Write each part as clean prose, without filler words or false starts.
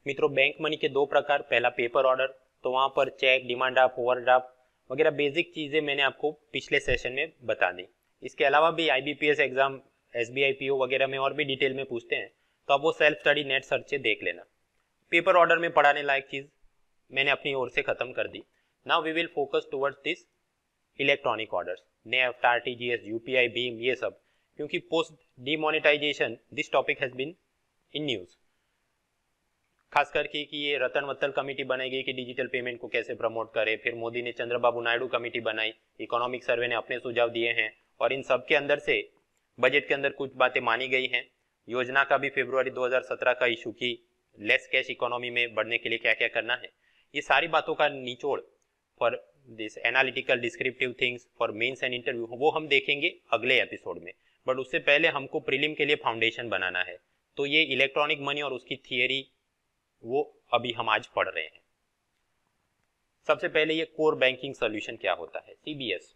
मित्रों bank money के दो प्रकार, पहला पेपर ऑर्डर, तो वहां पर चेक, डिमांड ड्राफ्ट, ओवरड्राफ्ट वगैरह बेसिक चीजें मैंने आपको पिछले सेशन में बता दी। इसके अलावा भी आईबीपीएस एग्जाम, एसबीआई पीओ वगैरह में और भी डिटेल में पूछते हैं, तो आप वो सेल्फ स्टडी नेट सर्च से देख लेना। पेपर ऑर्डर में पढ़ाने लायक चीज मैंने अपनी ओर से खत्म कर दी। Now we will focus towards this electronic orders, NEFT, RTGS, UPI, भीम, ये सब, क्योंकि post demonetisation this topic has been in news, खास करके कि ये रतन वत्तल कमेटी बनाई गई कि डिजिटल पेमेंट को कैसे प्रमोट करे, फिर मोदी ने चंद्रबाबू नायडू कमेटी बनाई, इकोनॉमिक सर्वे ने अपने सुझाव दिए हैं और इन सब के अंदर से बजट के अंदर कुछ बातें मानी गई हैं। योजना का भी फरवरी 2017 का इशू की लेस कैश इकोनॉमी में बढ़ने के लिए क्या क्या करना है, ये सारी बातों का निचोड़ for this analytical descriptive things for mains and interview वो हम देखेंगे अगले एपिसोड में। बट उससे पहले हमको प्रीलिम के लिए फाउंडेशन बनाना है, तो ये इलेक्ट्रॉनिक मनी और उसकी थियरी वो अभी हम आज पढ़ रहे हैं। सबसे पहले ये कोर बैंकिंग सॉल्यूशन क्या होता है, सीबीएस।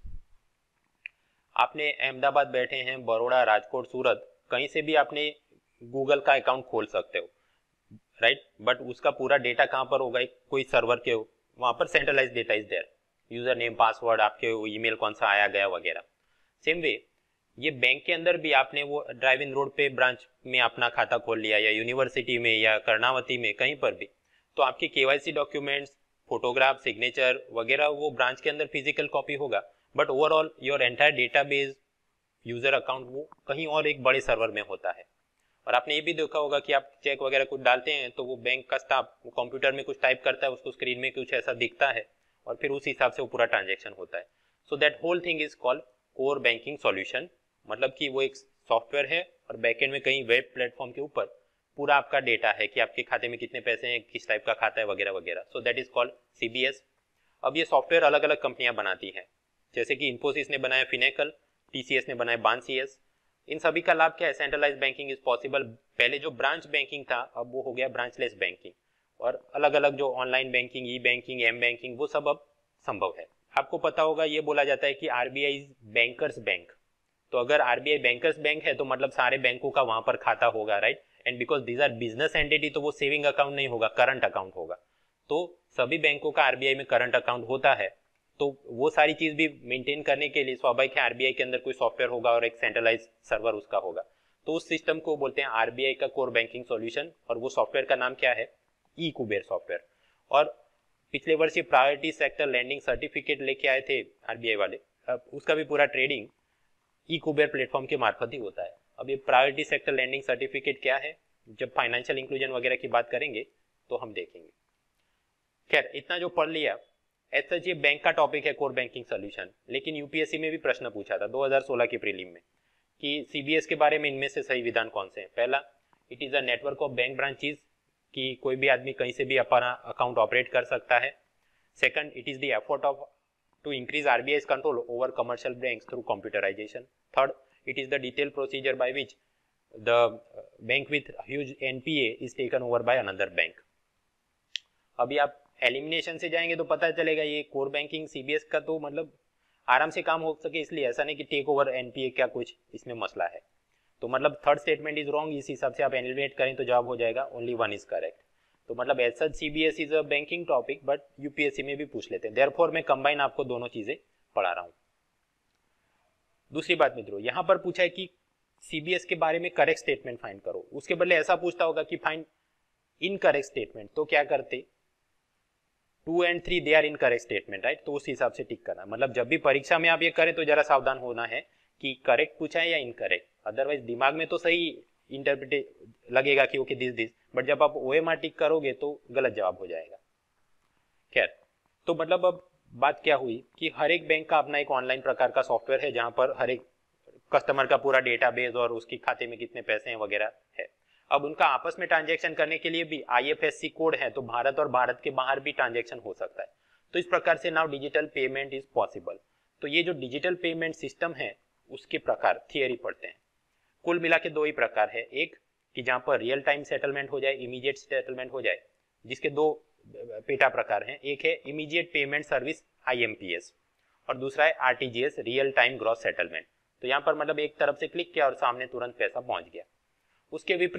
आपने अहमदाबाद बैठे हैं, बड़ौदा, राजकोट, सूरत, कहीं से भी आपने गूगल का अकाउंट खोल सकते हो, राइट, बट उसका पूरा डेटा कहां पर होगा, कोई सर्वर के वहां पर centralise data is there, user name, password, आपके ईमेल कौन सा आया गया वगैरह। सेम वे ये बैंक के अंदर भी आपने वो ड्राइव इन रोड पे ब्रांच में अपना खाता खोल लिया या यूनिवर्सिटी में या कर्णावती में कहीं पर भी, तो आपके केवाईसी डॉक्यूमेंट्स, फोटोग्राफ, सिग्नेचर वगैरह वो ब्रांच के अंदर फिजिकल कॉपी होगा, but overall your entire database, user account वो कहीं और एक बड़े सर्वर में होता है। और आपने ये भी देखा होगा कि आप चेक वगैरह कुछ डालते हैं तो वो बैंक का स्टाफ कंप्यूटर में कुछ टाइप करता है, उसको स्क्रीन में कुछ ऐसा दिखता है और फिर उस हिसाब से वो पूरा ट्रांजेक्शन होता है। So that whole thing is called core banking solution, मतलब कि वो एक सॉफ्टवेयर है और बैकएंड में कहीं वेब प्लेटफॉर्म के ऊपर पूरा आपका डेटा है कि आपके खाते में कितने पैसे हैं, किस टाइप का खाता है वगैरह वगैरह। So that is called CBS. अब ये सॉफ्टवेयर अलग अलग कंपनियां बनाती हैं, जैसे कि इन्फोसिस ने बनाया फिनेकल, टीसीएस ने बनाया बानसीएस। इन सभी का लाभ क्या है, सेंट्रलाइज बैंकिंग इज पॉसिबल। पहले जो ब्रांच बैंकिंग था अब वो हो गया ब्रांचलेस बैंकिंग, और अलग अलग जो online banking, E banking, M banking, वो सब अब संभव है। आपको पता होगा ये बोला जाता है कि आरबीआई इज बैंकर्स बैंक, तो अगर आरबीआई बैंकर्स बैंक है तो मतलब सारे बैंकों का वहां पर खाता होगा, right, and because these are business entity तो वो सेविंग अकाउंट नहीं होगा, करंट अकाउंट होगा। तो सभी बैंकों का आरबीआई में करंट अकाउंट होता है, तो वो सारी चीज भी मेंटेन करने के लिए स्वाभाविक है आरबीआई के अंदर कोई सॉफ्टवेयर होगा और एक सेंट्रलाइज सर्वर उसका होगा, तो उस सिस्टम को बोलते हैं आरबीआई का कोर बैंकिंग सॉल्यूशन, और वो सॉफ्टवेयर का नाम क्या है, ई कुबेर सॉफ्टवेयर। और पिछले वर्ष ये प्रायोरिटी सेक्टर लैंडिंग सर्टिफिकेट लेके आए थे आरबीआई वाले, अब उसका भी पूरा ट्रेडिंग ई कुबेर प्लेटफॉर्म के मार्फत ही होता है। अब ये प्रायोरिटी सेक्टर लैंडिंग सर्टिफिकेट क्या है, जब फाइनेंशियल इंक्लूजन वगैरह की बात करेंगे तो हम देखेंगे। खैर इतना जो पढ़ लिया, ऐसा ये बैंक का टॉपिक है कोर बैंकिंग सॉल्यूशन, लेकिन यूपीएससी में भी प्रश्न पूछा था 2016 की प्रीलिम में कि सीबीएस के बारे में इनमें से सही विधान कौन से हैं। पहला, it is a network of bank branches, कि कोई भी आदमी कहीं से भी अपना अकाउंट ऑपरेट कर सकता है। Second, it is the effort of to increase RBI's control over commercial banks through computerization. Third, it is the detailed procedure by which the bank with huge NPA is taken over by another bank. अभी आप elimination से जाएंगे तो पता चलेगा ये core banking CBS का तो मतलब आराम से काम हो सके, इसलिए ऐसा नहीं कि टेक ओवर एनपीए क्या कुछ इसमें मसला है। तो मतलब थर्ड स्टेटमेंट इज रॉन्ग, इस हिसाब से आप एलिमिनेट करें तो जवाब हो जाएगा ओनली वन इज करेक्ट। तो मतलब as such CBS is a banking topic, but UPSC में भी पूछ लेते हैं, देयरफॉर मैं कंबाइन आपको दोनों चीजें पढ़ा रहा हूं। दूसरी बात मित्रों, यहां पर पूछा है कि सीबीएस के बारे में करेक्ट स्टेटमेंट फाइंड करो, उसके बदले ऐसा पूछता होगा कि फाइंड इनकरेक्ट स्टेटमेंट, तो क्या करते, 2 and 3 they are incorrect statement, right, तो उस हिसाब से टिक करना। मतलब जब भी परीक्षा में आप ये करें तो जरा सावधान होना है कि करेक्ट पूछा है या इनकरेक्ट, अदरवाइज दिमाग में तो सही इंटरप्रिटेट लगेगा कि ओके दिस, बट जब आप ओएमआर टिक करोगे तो गलत जवाब हो जाएगा। खैर, तो मतलब अब बात क्या हुई कि हर एक बैंक का अपना एक ऑनलाइन प्रकार का सॉफ्टवेयर है जहां पर हर एक कस्टमर का पूरा डेटाबेस और उसके खाते में कितने पैसे हैं वगैरह है। अब उनका आपस में ट्रांजैक्शन करने के लिए भी आईएफएससी कोड है, तो भारत और भारत के बाहर भी ट्रांजैक्शन हो सकता है। तो इस प्रकार से now digital payment is possible. तो ये जो डिजिटल पेमेंट सिस्टम है उसके प्रकार थियरी पढ़ते हैं। कुल मिला के दो ही प्रकार है, एक कि जहां पर रियल टाइम सेटलमेंट हो जाए, इमीडिएट सेटलमेंट हो जाए, जिसके दो पेटा प्रकार हैं, एक है इमीडिएट पेमेंट सर्विस आईएमपीएस और दूसरा है RTGS real time gross settlement. तो यहाँ पर मतलब एक तरफ से क्लिक किया और सामने तुरंत पैसा पहुंच गया। उसके विपरीत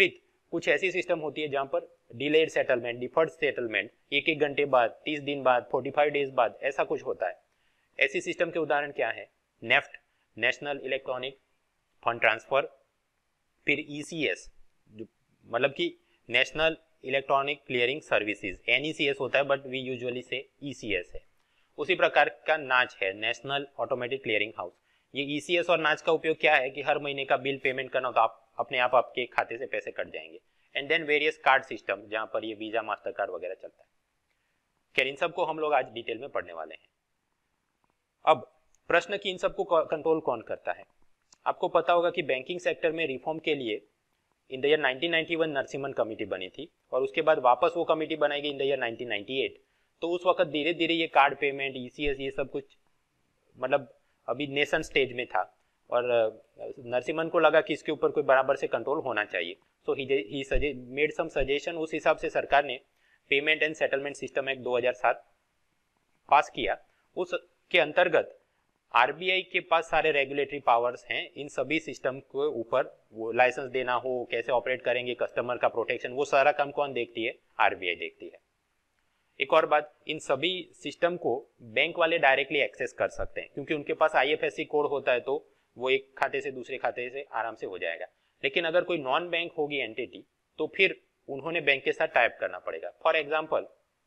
कुछ ऐसी सिस्टम होती है जहां पर डिलेड सेटलमेंट, डिफर्ड सेटलमेंट, एक एक घंटे बाद, 30 दिन बाद, 45 डेज बाद, ऐसा कुछ होता है। ऐसी सिस्टम के उदाहरण क्या है? NEFT, national electronic fund transfer, फिर ईसीएस, मतलब कि national electronic clearing services, NECS होता है बट वी यूजुअली से ईसीएस है। उसी प्रकार का नाच है नेशनल ऑटोमेटिक क्लियरिंग हाउस। ये ईसीएस और नाच का उपयोग क्या है कि हर महीने का बिल पेमेंट करना तो आप अपने आप आपके खाते से पैसे कट जाएंगे। And then various card system जहां पर ये वीजा, मास्टर कार्ड वगैरह चलता है। खैर इन सबको हम लोग आज डिटेल में पढ़ने वाले हैं। अब प्रश्न कि इन सबको कंट्रोल कौन करता है? आपको पता होगा कि बैंकिंग सेक्टर में रिफॉर्म के लिए in the year 1991 Narasimhan committee बनी थी और उसके बाद वापस वो कमेटी बनाई गई इन द ईयर 1998। तो उस वक्त धीरे धीरे ये कार्ड पेमेंट, ईसीएस, ये सब कुछ मतलब अभी नेशन स्टेज में था और नरसिम्हन को लगा कि इसके ऊपर कोई बराबर से कंट्रोल होना चाहिए। So he made some suggestion. उस हिसाब से सरकार ने payment and settlement system act 2007 पास किया। उसके अंतर्गत आरबीआई के पास सारे रेगुलेटरी पावर्स हैं इन सभी सिस्टम के ऊपर। वो लाइसेंस देना हो, कैसे ऑपरेट करेंगे, कस्टमर का प्रोटेक्शन, वो सारा काम कौन देखती है? आरबीआई देखती है। एक और बात, इन सभी सिस्टम को बैंक वाले डायरेक्टली एक्सेस कर सकते हैं क्योंकि उनके पास आईएफएससी कोड होता है, तो वो एक खाते से दूसरे खाते से आराम से हो जाएगा। लेकिन अगर कोई नॉन बैंक होगी एंटिटी तो फिर उन्होंने बैंक के साथ टाइप करना पड़ेगा। फॉर एग्जाम्पल,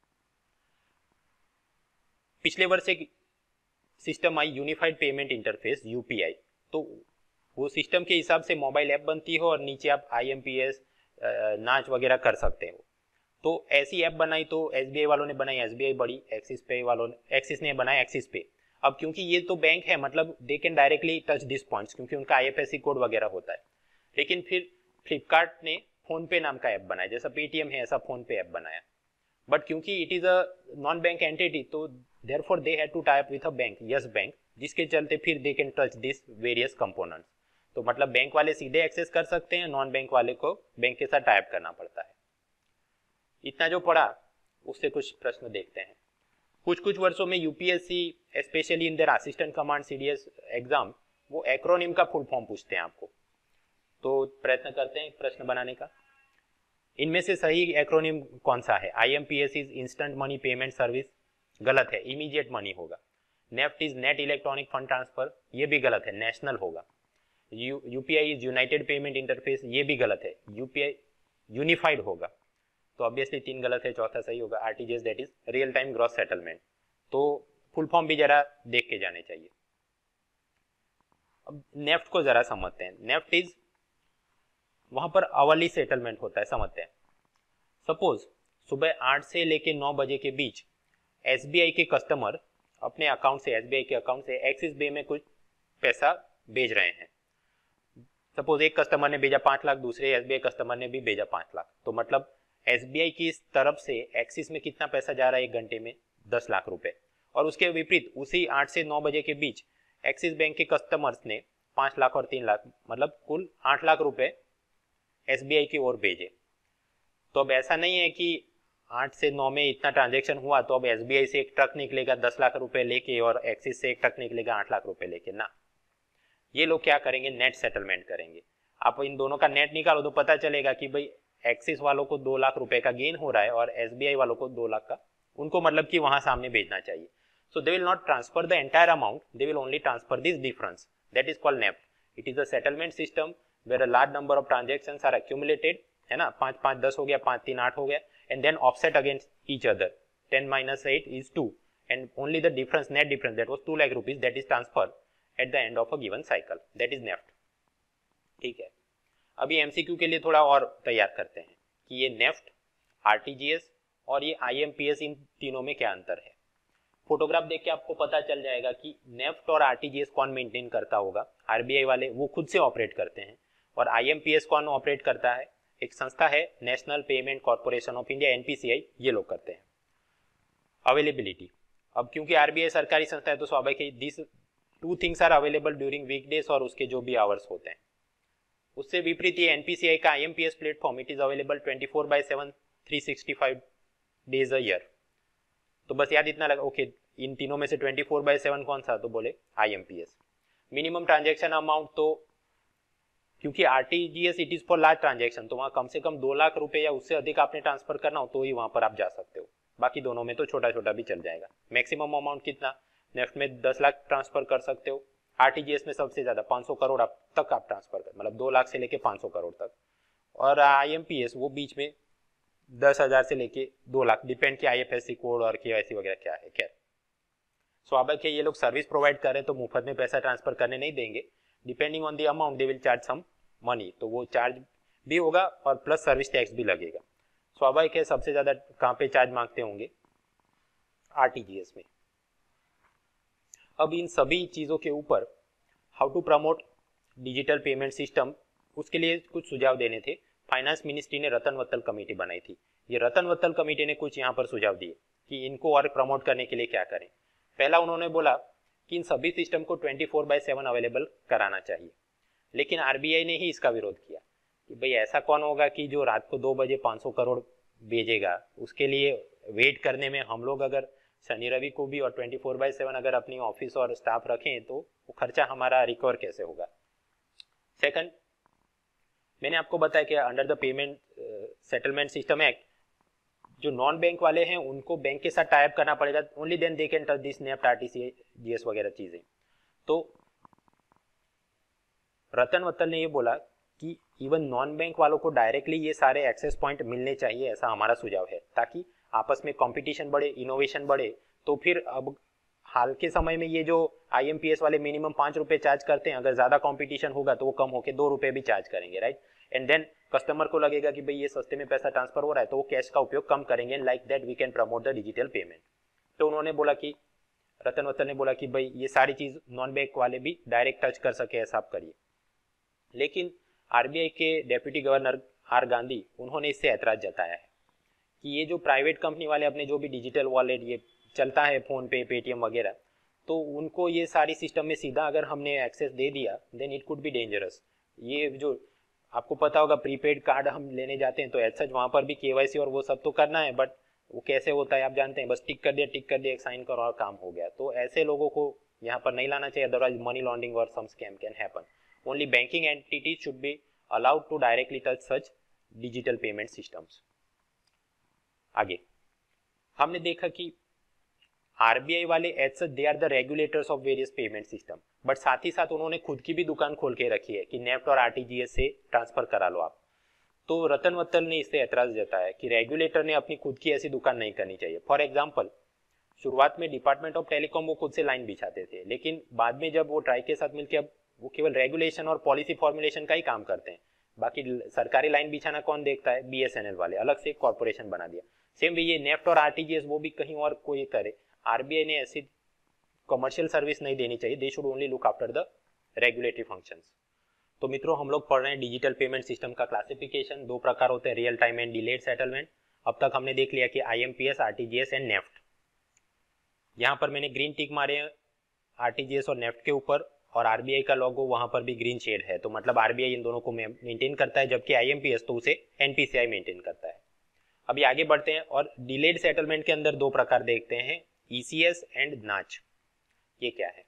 पिछले वर्ष एक सिस्टम आई यूनिफाइड पेमेंट इंटरफेस, यूपीआई। तो वो सिस्टम के हिसाब से मोबाइल ऐप बनती हो और नीचे आप आईएमपीएस, नाच वगैरह कर सकते हो। तो ऐसी ऐप बनाई तो एसबीआई वालों ने बनाई, एसबीआई बड़ी, एक्सिस ने बनाया एक्सिस पे। अब क्योंकि ये तो बैंक है, मतलब they can directly touch this points क्योंकि उनका आईएफएससी कोड वगैरह होता है। लेकिन फिर फ्लिपकार्ट ने फोन पे नाम का ऐप बनाया, जैसा पेटीएम है ऐसा फोन पे ऐप बनाया। बट क्योंकि it is a non bank entity तो therefore they had to tie up with a bank, yes bank, जिसके चलते फिर they can touch this various components। तो मतलब बैंक वाले सीधे एक्सेस कर सकते हैं, नॉन बैंक वाले को बैंक के साथ टाइप करना पड़ता है। इतना जो पढ़ा उससे कुछ प्रश्न देखते हैं। कुछ वर्षों में UPSC specially in their assistant command CDS exam वो एक्रोनिम का फुल फॉर्म पूछते हैं आपको। तो प्रयत्न करते हैं प्रश्न बनाने का। इनमें से सही एक्रोनिम कौन सा है? IMPS is instant money payment service, गलत है, इमीडिएट मनी होगा। NEFT is net electronic fund transfer, ये भी गलत है, नेशनल होगा। UPI is united payment interface, ये भी गलत है, यूपीआई यूनिफाइड होगा। तो ऑब्वियसली 3 गलत है, चौथा सही होगा। RTGS that is real time gross settlement. तो फुल फॉर्म भी जरा देख के जाने चाहिए। अब नेफ्ट को जरा समझते हैं। नेफ्ट इज, वहां पर अवर्ली सेटलमेंट होता है, समझते हैं। सपोज सुबह 8 से लेके 9 बजे के बीच एसबीआई के कस्टमर अपने अकाउंट से, एसबीआई के अकाउंट से एक्सिस बे में कुछ पैसा भेज रहे हैं। सपोज एक कस्टमर ने भेजा 5 लाख, दूसरे एसबीआई कस्टमर ने भी भेजा 5 लाख। तो मतलब एसबीआई की इस तरफ से एक्सिस में कितना पैसा जा रहा है एक घंटे में? 10 लाख रुपए। और उसके विपरीत उसी 8 से 9 बजे के बीच एक्सिस बैंक के कस्टमर्स ने 5 लाख और 3 लाख, मतलब कुल 8 लाख रुपए एसबीआई की ओर भेजे। तो अब ऐसा नहीं है कि 8 से 9 में इतना ट्रांजैक्शन हुआ तो अब एसबीआई से एक ट्रक निकलेगा 10 लाख रुपए लेके और एक्सिस से एक ट्रक निकलेगा 8 लाख रुपए लेके, ना। ये लोग क्या करेंगे? नेट सेटलमेंट करेंगे। आप इन दोनों का नेट निकालो तो पता चलेगा कि भाई एक्सिस वालों को 2 लाख रुपए का गेन हो रहा है और एसबीआई वालों को 2 लाख का, उनको मतलब कि वहां सामने भेजना चाहिए। So they will not transfer the entire amount, they will only transfer this difference, that is called NEFT. It is a settlement system where a large number of transactions are accumulated, है ना। 5 5 10 हो गया, 5 3 8 हो गया, and then offset against each other. 10 minus 8 is 2 and only the difference, net difference, that was 2 lakh rupees, that is transferred at the end of a given cycle, that is NEFT। ठीक है, अभी MCQ के लिए थोड़ा और तैयार करते हैं कि ये नेफ्ट, आरटीजीएस और ये आईएमपीएस, इन तीनों में क्या अंतर है। फोटोग्राफ देख के आपको पता चल जाएगा कि नेफ्ट और आरटीजीएस कौन मेंटेन करता होगा। आरबीआई वाले वो खुद से ऑपरेट करते हैं और आईएमपीएस कौन ऑपरेट करता है? एक संस्था है national payment corporation of India, NPCI, ये लोग करते हैं। अवेलेबिलिटी, अब क्योंकि आरबीआई सरकारी संस्था है तो स्वाभाविक है this 2 things are available during weekdays और उसके जो भी आवर्स होते हैं। उससे विपरीत ये एनपीसीआई का IMPS platform, it is available 24/7 365 days a year. तो बस याद इतना लगा, ओके इन तीनों में से 24/7 कौन सा? तो बोले आईएमपीएस। मिनिमम ट्रांजैक्शन अमाउंट तो क्योंकि RTGS it is for large transaction, तो वहाँ कम से कम 2 लाख रुपए या उससे अधिक आपने ट्रांसफर करना हो तो ही वहाँ पर आप जा सकते हो। बाकी दोनों में तो छोटा छोटा भी चल जाएगा। मैक्सिमम अमाउंट कितना, नेफ्ट में 10 लाख ट्रांसफर कर सकते हो, आरटीजीएस में सबसे ज्यादा 500 करोड़ तक आप ट्रांसफर कर, मतलब 2 लाख से लेके 500 करोड़ तक, और आईएमपीएस वो बीच में 10,000 से लेके 2 लाख, डिपेंड कि आईएफएससी कोड और केवाईसी वगैरह क्या है। खैर स्वाभाविक है ये लोग सर्विस प्रोवाइड कर रहे हैं तो मुफ्त में पैसा ट्रांसफर करने नहीं देंगे, depending on the amount they will charge some money, तो वो चार्ज भी होगा और प्लस सर्विस टैक्स भी लगेगा। स्वाभाविक है सबसे ज्यादा कहाँ पे चार्ज मांगते होंगे, आरटीजीएस में। अब इन सभी चीजों के ऊपर how to promote digital payment system, उसके लिए कुछ सुझाव देने थे। फाइनेंस मिनिस्ट्री ने रतन वत्तल कमेटी बनाई थी। ये रतन वत्तल कमेटी ने कुछ यहाँ पर सुझाव दिए कि इनको और प्रमोट करने के लिए क्या करें। पहला उन्होंने बोला कि इन सभी सिस्टम को 24/7 अवेलेबल कराना चाहिए, लेकिन आरबीआई ने ही इसका विरोध किया कि भाई ऐसा कौन होगा कि जो रात को 2 बजे 500 करोड़ भेजेगा, उसके लिए वेट करने में हम लोग अगर शनि रवि को भी और 24/7 अगर अपनी ऑफिस और स्टाफ रखें तो वो खर्चा हमारा रिकवर कैसे होगा। सेकंड, मैंने आपको बताया कि under the payment settlement system act जो नॉन बैंक वाले हैं उनको बैंक के साथ टाई अप करना पड़ेगा, only then they can touch this NEFT RTGS वगैरह चीजें। तो रतन वत्तल ने ये बोला कि इवन नॉन बैंक वालों को डायरेक्टली ये सारे एक्सेस पॉइंट मिलने चाहिए, ऐसा हमारा सुझाव है, ताकि आपस में कंपटीशन बढ़े, इनोवेशन बढ़े। तो फिर अब हाल के समय में ये जो आईएमपीएस वाले मिनिमम 5 रुपए चार्ज करते हैं, अगर ज्यादा कंपटीशन होगा तो वो कम होकर 2 रुपए भी चार्ज करेंगे, राइट। एंड देन कस्टमर को लगेगा कि भाई ये सस्ते में पैसा ट्रांसफर हो रहा है तो वो कैश का उपयोग कम करेंगे, like that we can promote the digital payment. तो उन्होंने बोला कि रतन वत्तल ने बोला कि भाई ये सारी चीज नॉन बैंक वाले भी डायरेक्ट टच कर सके, ऐसा आप करिए। लेकिन आरबीआई के डेप्यूटी गवर्नर आर गांधी उन्होंने इससे ऐतराज जताया है कि ये जो प्राइवेट कंपनी वाले अपने जो भी डिजिटल वॉलेट ये चलता है फोन पे, पेटीएम वगैरह, तो उनको ये सारी सिस्टम में सीधा अगर हमने एक्सेस दे दिया then it could be dangerous. ये जो आपको पता होगा प्रीपेड कार्ड हम लेने जाते हैं तो एज सच वहाँ पर भी केवाईसी और वो सब तो करना है, बट वो कैसे होता है आप जानते हैं, बस टिक कर दिया एक साइन करो और काम हो गया। तो ऐसे लोगों को यहाँ पर नहीं लाना चाहिए, अदरवाइज मनी लॉन्ड्रिंग और some scam can happen. Only banking entities should be allowed to directly touch such digital payment systems. आगे हमने देखा कि आरबीआई वाले as such they are the regulators of various payment system, but साथ ही साथ उन्होंने खुद की भी दुकान खोल के रखी है कि नेफ्ट और आरटीजीएस से ट्रांसफर करा लो आप। तो रतन वत्तल ने इससे ऐतराज जताया कि रेगुलेटर ने अपनी खुद की ऐसी दुकान नहीं करनी चाहिए। फॉर एग्जाम्पल, शुरुआत में डिपार्टमेंट ऑफ टेलीकॉम वो खुद से लाइन बिछाते थे, लेकिन बाद में जब वो ट्राई के साथ मिलकर अब वो केवल रेगुलेशन और पॉलिसी फॉर्मुलेशन का ही काम करते हैं, बाकी सरकारी लाइन बिछाना कौन देखता है, बीएसएनएल वाले अलग से एक कॉर्पोरेशन बना दिया। सेम वे ये नेफ्ट और आरटीजीएस वो भी कहीं और कोई करे, आरबीआई ने ऐसी कमर्शियल सर्विस नहीं देनी चाहिए, they should only look after the regulatory functions. तो मित्रों हम लोग पढ़ रहे हैं डिजिटल पेमेंट सिस्टम का क्लासिफिकेशन, 2 प्रकार होते हैं, real time and delayed settlement. अब तक हमने देख लिया कि आईएमपीएस, आरटीजीएस एंड नेफ्ट। यहाँ पर मैंने ग्रीन टिक मारे हैं आरटीजीएस और नेफ्ट के ऊपर, और आरबीआई का लोगो वहां पर भी ग्रीन शेड है, तो मतलब आरबीआई इन दोनों को मेंटेन करता है, जबकि आईएमपीएस तो उसे एनपीसीआई मेंटेन करता है। अभी आगे बढ़ते हैं और डिलेड सेटलमेंट के अंदर 2 प्रकार देखते हैं, ईसीएस एंड नाच। ये क्या है?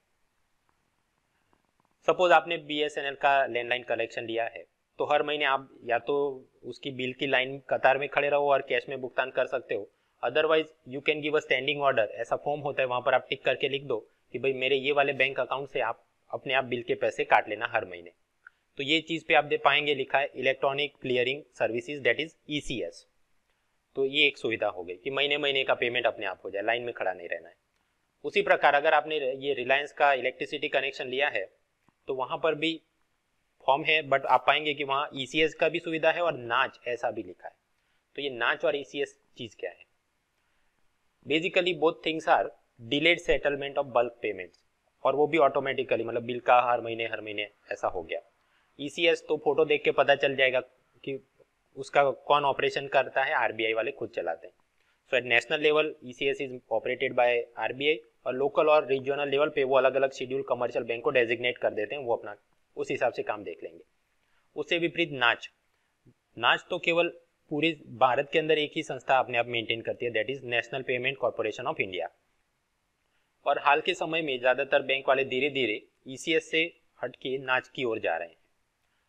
सपोज आपने बीएसएनएल का लैंडलाइन कनेक्शन लिया है, तो हर महीने आप या तो उसकी बिल की लाइन कतार में खड़े रहो और कैश में भुगतान कर सकते हो, otherwise you can give a standing order. ऐसा फॉर्म होता है, वहां पर आप टिक करके लिख दो कि भाई मेरे ये वाले बैंक अकाउंट से आप अपने आप बिल के पैसे काट लेना हर महीने। तो ये चीज पे आप दे पाएंगे लिखा है electronic clearing services, that is ECS. तो ये एक सुविधा हो गई कि महीने महीने का पेमेंट अपने आप हो जाए, लाइन में खड़ा नहीं रहना है। उसी प्रकार अगर आपने ये रिलायंस का इलेक्ट्रिसिटी कनेक्शन लिया है तो वहां पर भी फॉर्म है, बट आप पाएंगे कि वहां ईसीएस का भी सुविधा है और नाच ऐसा भी लिखा है। तो ये नाच और ईसीएस चीज क्या है? Basically both things are delayed settlement of bulk payments, और वो भी ऑटोमेटिकली, मतलब बिल का हर महीने ऐसा हो गया। ईसीएस तो फोटो देख के पता चल जाएगा कि उसका कौन ऑपरेशन करता है, आरबीआई वाले खुद चलाते हैं। So at national level ECS is operated by RBI, और लोकल और रीजनल लेवल पे वो अलग अलग शेड्यूल कमर्शियल बैंक को डेजिग्नेट कर देते हैं, वो अपना उस हिसाब से काम देख लेंगे। उससे विपरीत नाच तो केवल पूरे भारत के अंदर एक ही संस्था अपने आप मेंटेन करती है, that is national payment corporation of India. और हाल के समय में ज्यादातर बैंक वाले धीरे धीरे ईसीएस से हट के नाच की ओर जा रहे हैं।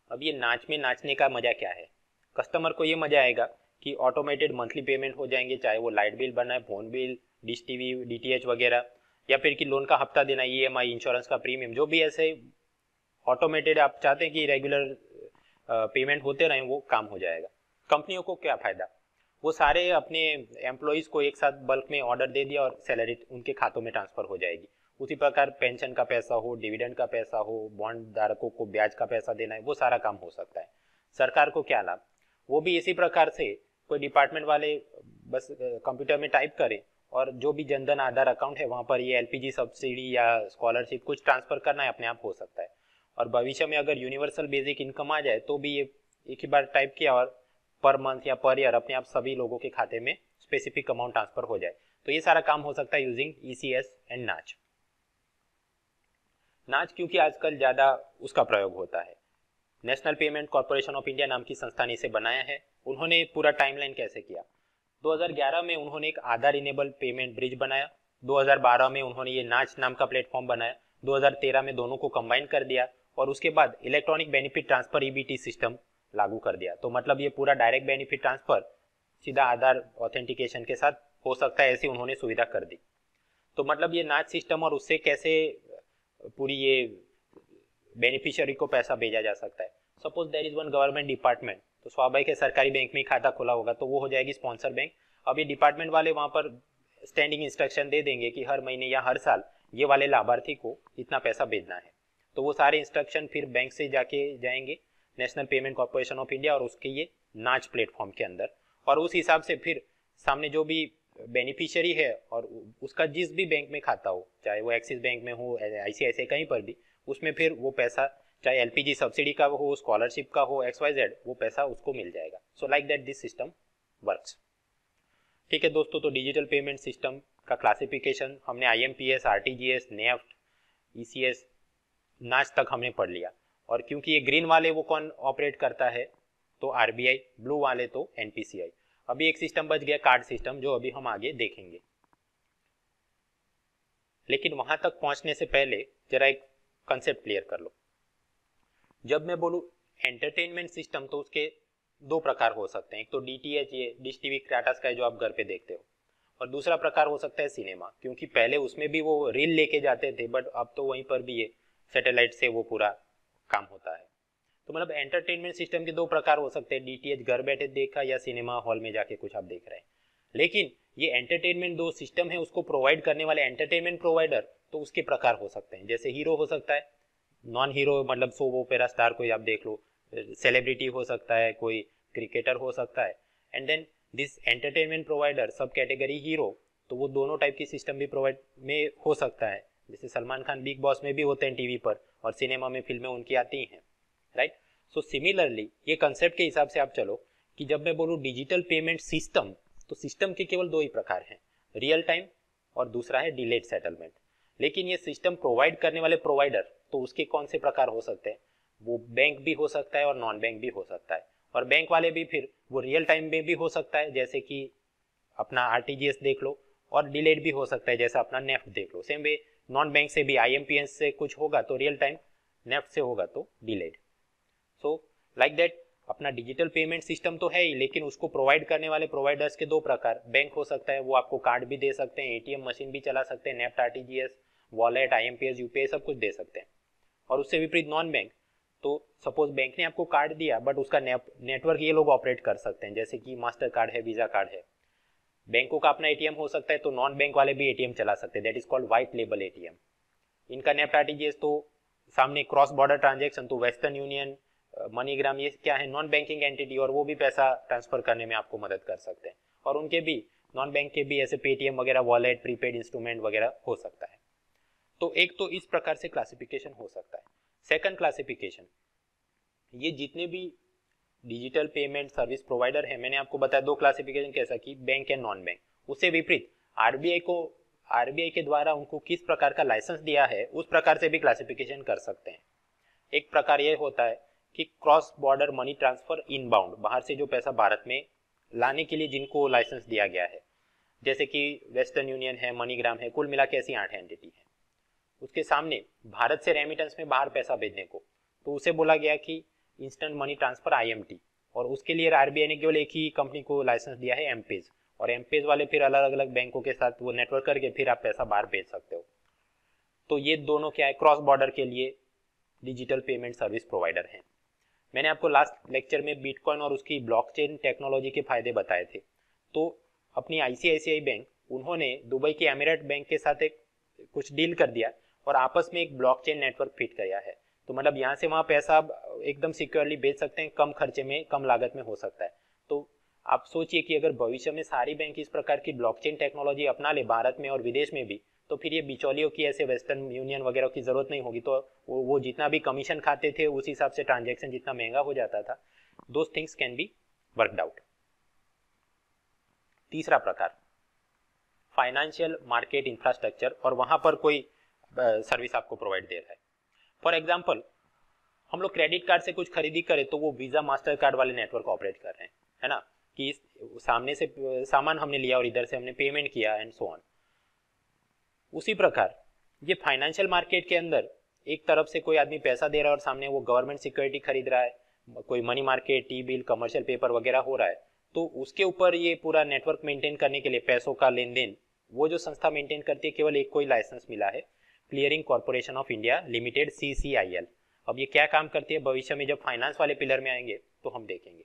अब ये नाच में नाचने का मजा क्या है, कस्टमर को ये मजा आएगा कि ऑटोमेटेड मंथली पेमेंट हो जाएंगे, चाहे वो लाइट बिल भरना है, phone bill, dish TV, DTH वगैरह, या फिर कि लोन का हफ्ता देना, ईएमआई, इंश्योरेंस का प्रीमियम, जो भी ऐसे ऑटोमेटेड आप चाहते हैं कि रेगुलर पेमेंट होते रहें, वो काम हो जाएगा। कंपनियों को क्या फायदा, वो सारे अपने एम्प्लॉयज को एक साथ बल्क में ऑर्डर दे दिया और सैलरी उनके खातों में ट्रांसफर हो जाएगी। उसी प्रकार पेंशन का पैसा हो, डिविडेंड का पैसा हो, बॉन्ड धारकों को ब्याज का पैसा देना है, वो सारा काम हो सकता है। सरकार को क्या लाभ, वो भी इसी प्रकार से कोई डिपार्टमेंट वाले बस कंप्यूटर में टाइप करें और जो भी जनधन आधार अकाउंट है वहां पर ये एलपीजी सब्सिडी या स्कॉलरशिप कुछ ट्रांसफर करना है, अपने आप हो सकता है। और भविष्य में अगर यूनिवर्सल बेसिक इनकम आ जाए तो भी ये एक ही बार टाइप किया और पर मंथ या पर ईयर अपने आप सभी लोगों के खाते में स्पेसिफिक अमाउंट ट्रांसफर हो जाए। तो ये सारा काम हो सकता है यूजिंग ईसीएस एंड नाच। नाच क्योंकि आजकल ज़्यादा उसका प्रयोग होता है, national payment corporation of India नाम की संस्था ने इसे बनाया है। उन्होंने पूरा टाइमलाइन कैसे किया, 2011 में उन्होंने एक आधार इनेबल पेमेंट ब्रिज बनाया, 2012 में उन्होंने ये नाच नाम का प्लेटफॉर्म बनाया, 2013 में दोनों को कंबाइन कर दिया और उसके बाद electronic benefit transfer EBT system लागू कर दिया। तो मतलब ये पूरा डायरेक्ट बेनिफिट ट्रांसफर सीधा आधार ऑथेंटिकेशन के साथ हो सकता है, ऐसी उन्होंने सुविधा कर दी। तो मतलब ये नाच सिस्टम और उससे कैसे पूरी ये बेनिफिशियरी को पैसा भेजा जा सकता है। Suppose there is one government department, तो स्वाभाविक है सरकारी बैंक में खाता खुला होगा, तो वो हो जाएगी स्पॉन्सर बैंक। अब ये डिपार्टमेंट वाले वहां पर स्टैंडिंग इंस्ट्रक्शन दे देंगे कि हर महीने या हर साल ये वाले लाभार्थी को इतना पैसा भेजना है, तो वो सारे इंस्ट्रक्शन फिर बैंक से जाके जाएंगे national payment corporation of India और उसके ये नाच प्लेटफॉर्म के अंदर, और उस हिसाब से फिर सामने जो भी बेनिफिशियरी है और उसका जिस भी बैंक में खाता हो, चाहे वो एक्सिस बैंक में हो, आईसीआईसीआई कहीं पर भी, उसमें फिर वो पैसा चाहे एलपीजी सब्सिडी का हो, स्कॉलरशिप का हो, XYZ, वो पैसा उसको मिल जाएगा। So like that this system works. ठीक है दोस्तों, तो डिजिटल पेमेंट सिस्टम का क्लासिफिकेशन हमने IMPS, RTGS, नेफ्ट, ECS, नाच तक हमने पढ़ लिया। और क्योंकि ये ग्रीन वाले वो कौन ऑपरेट करता है, तो RBI, ब्लू वाले तो NPCI। अभी एक सिस्टम बच गया कार्ड सिस्टम, जो अभी हम आगे देखेंगे। लेकिन वहां तक पहुंचने से पहले जरा एक कंसेप्ट क्लियर कर लो। जब मैं बोलूं एंटरटेनमेंट सिस्टम, तो उसके दो प्रकार हो सकते हैं। एक तो DTH, ये डिश टीवी टाटा स्काई जो आप घर पे देखते हो, और दूसरा प्रकार हो सकता है सिनेमा, क्योंकि पहले उसमें भी वो रील लेके जाते थे, बट अब तो वहीं पर भी ये सैटेलाइट से वो पूरा काम होता है। तो मतलब एंटरटेनमेंट सिस्टम के दो प्रकार हो सकते हैं, DTH घर बैठे देखा या सिनेमा हॉल में जाके कुछ आप देख रहे हैं। लेकिन ये एंटरटेनमेंट दो सिस्टम है, उसको प्रोवाइड करने वाले एंटरटेनमेंट प्रोवाइडर, तो उसके प्रकार हो सकते हैं। जैसे हीरो हो सकता है, नॉन हीरो मतलब सोप ओपेरा स्टार कोई आप देख लो, सेलिब्रिटी हो सकता है, कोई क्रिकेटर हो सकता है, and then this entertainment provider subcategory hero, तो वो दोनों टाइप की सिस्टम भी प्रोवाइड में हो सकता है। जैसे सलमान खान बिग बॉस में भी होते हैं टीवी पर, और सिनेमा में फिल्में उनकी आती हैं, राइट। सो सिमिलरली ये कंसेप्ट के हिसाब से आप चलो कि जब मैं बोलूँ डिजिटल पेमेंट सिस्टम, तो सिस्टम के केवल दो ही प्रकार हैं, रियल टाइम और दूसरा है डिलेड सेटलमेंट। लेकिन ये सिस्टम प्रोवाइड करने वाले प्रोवाइडर, तो उसके कौन से प्रकार हो सकते हैं, वो बैंक भी हो सकता है और नॉन बैंक भी हो सकता है। और बैंक वाले भी फिर वो रियल टाइम में भी हो सकता है, जैसे कि अपना RTGS देख लो, और डिलेड भी हो सकता है जैसा अपना नेफ्ट देख लो। सेम वे नॉन बैंक से भी IMPS से कुछ होगा तो रियल टाइम, नेफ्ट से होगा तो डिलेड। सो लाइक दैट अपना डिजिटल पेमेंट सिस्टम तो है ही, लेकिन उसको प्रोवाइड करने वाले प्रोवाइडर्स के दो प्रकार, बैंक हो सकता है, वो आपको कार्ड भी दे सकते हैं, ATM मशीन भी चला सकते हैं, NEFT, RTGS, wallet, IMPS, UPI सब कुछ दे सकते हैं। और उससे विपरीत नॉन बैंक, तो सपोज बैंक ने आपको कार्ड दिया, बट उसका नेटवर्क ये लोग ऑपरेट कर सकते हैं, जैसे कि मास्टर कार्ड है, वीजा कार्ड है। बैंकों का अपना ATM हो सकता है, तो नॉन बैंक वाले भी ATM चला सकते हैं, that is called white label ATM। इनका नेफ्ट, RTGS तो सामने क्रॉस बॉर्डर ट्रांजेक्शन, तो वेस्टर्न यूनियन, मनीग्राम, ये क्या है नॉन बैंकिंग एंटिटी, और वो भी पैसा ट्रांसफर करने में आपको मदद कर सकते हैं। और उनके भी नॉन बैंक के भी ऐसे पेटीएम वगैरह, वॉलेट, प्रीपेड इंस्ट्रूमेंट वगैरह हो सकता है। तो एक तो इस प्रकार से क्लासिफिकेशन हो सकता है। सेकंड क्लासिफिकेशन, ये जितने भी डिजिटल पेमेंट सर्विस प्रोवाइडर है, मैंने आपको बताया दो क्लासिफिकेशन कैसा कि बैंक एंड नॉन बैंक। उससे विपरीत आरबीआई के द्वारा उनको किस प्रकार का लाइसेंस दिया है, उस प्रकार से भी क्लासिफिकेशन कर सकते हैं। एक प्रकार यह होता है कि cross border money transfer inbound, बाहर से जो पैसा भारत में लाने के लिए जिनको लाइसेंस दिया गया है, जैसे कि वेस्टर्न यूनियन है, मनीग्राम है, कुल मिला के ऐसी 8 एंटिटी है। उसके सामने भारत से रेमिटेंस में बाहर पैसा भेजने को, तो उसे बोला गया कि इंस्टेंट मनी ट्रांसफर IMT, और उसके लिए RBI ने केवल एक ही कंपनी को लाइसेंस दिया है, एमपेज, और एमपेज वाले फिर अलग अलग बैंकों के साथ वो नेटवर्क करके फिर आप पैसा बाहर भेज सकते हो। तो ये दोनों क्या है, क्रॉस बॉर्डर के लिए डिजिटल पेमेंट सर्विस प्रोवाइडर हैं। मैंने आपको लास्ट लेक्चर में बिटकॉइन और उसकी ब्लॉकचेन टेक्नोलॉजी के फायदे बताए थे। तो अपनी ICICI बैंक, उन्होंने दुबई के एमिरेट बैंक के साथ एक कुछ डील कर दिया और आपस में एक ब्लॉकचेन नेटवर्क फिट किया है। तो मतलब यहाँ से वहाँ पैसा आप एकदम सिक्योरली भेज सकते हैं, कम खर्चे में, कम लागत में हो सकता है। तो आप सोचिए कि अगर भविष्य में सारी बैंक इस प्रकार की ब्लॉकचेन टेक्नोलॉजी अपना ले भारत में और विदेश में भी, तो फिर ये बिचौलियों की, ऐसे वेस्टर्न यूनियन वगैरह की जरूरत नहीं होगी। तो वो जितना भी कमीशन खाते थे उस हिसाब से ट्रांजैक्शन जितना महंगा हो जाता था, those things can be worked out. तीसरा प्रकार, फाइनेंशियल मार्केट इंफ्रास्ट्रक्चर, और वहां पर कोई सर्विस आपको प्रोवाइड दे रहा है। फॉर एग्जाम्पल, हम लोग क्रेडिट कार्ड से कुछ खरीदी करें तो वो वीजा मास्टर कार्ड वाले नेटवर्क ऑपरेट कर रहे हैं, है ना, कि सामने से सामान हमने लिया और इधर से हमने पेमेंट किया एंड सो ऑन। उसी प्रकार ये फाइनेंशियल मार्केट के अंदर एक तरफ से कोई आदमी पैसा दे रहा है और सामने वो गवर्नमेंट सिक्योरिटी खरीद रहा है, कोई money market, T bill, commercial paper वगैरह हो रहा है, तो उसके ऊपर ये पूरा नेटवर्क मेंटेन करने के लिए पैसों का लेन देन वो जो संस्था मेंटेन करती है, केवल एक कोई लाइसेंस मिला है, clearing corporation of India limited, CCIL। अब ये क्या काम करती है, भविष्य में जब फाइनेंस वाले पिलर में आएंगे तो हम देखेंगे।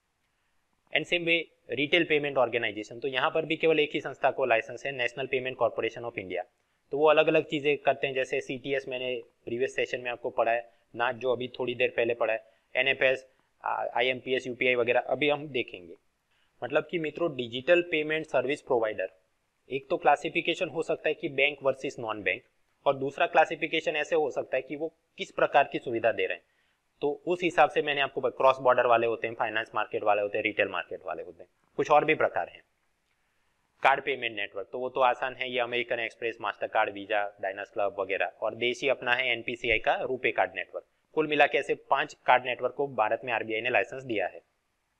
And same way retail payment organisation, तो यहाँ पर भी केवल एक ही संस्था को लाइसेंस है, national payment corporation of India. तो वो अलग अलग चीज़ें करते हैं, जैसे CTS मैंने प्रीवियस सेशन में आपको पढ़ा है, नाच जो अभी थोड़ी देर पहले पढ़ा है, NFS, IMPS, UPI वगैरह अभी हम देखेंगे। मतलब कि मित्रों, डिजिटल पेमेंट सर्विस प्रोवाइडर एक तो क्लासिफिकेशन हो सकता है कि बैंक वर्सेस नॉन बैंक, और दूसरा क्लासिफिकेशन ऐसे हो सकता है कि वो किस प्रकार की सुविधा दे रहे हैं। तो उस हिसाब से मैंने आपको, क्रॉस बॉर्डर वाले होते हैं, फाइनेंस मार्केट वाले होते हैं, रिटेल मार्केट वाले होते हैं, कुछ और भी प्रकार हैं। कार्ड पेमेंट नेटवर्क, तो वो तो आसान है, ये American Express, master card, Visa, Diners Club वगैरह, और देशी अपना है NPCI का रुपे कार्ड नेटवर्क। कुल मिला के ऐसे 5 कार्ड नेटवर्क को भारत में RBI ने लाइसेंस दिया है।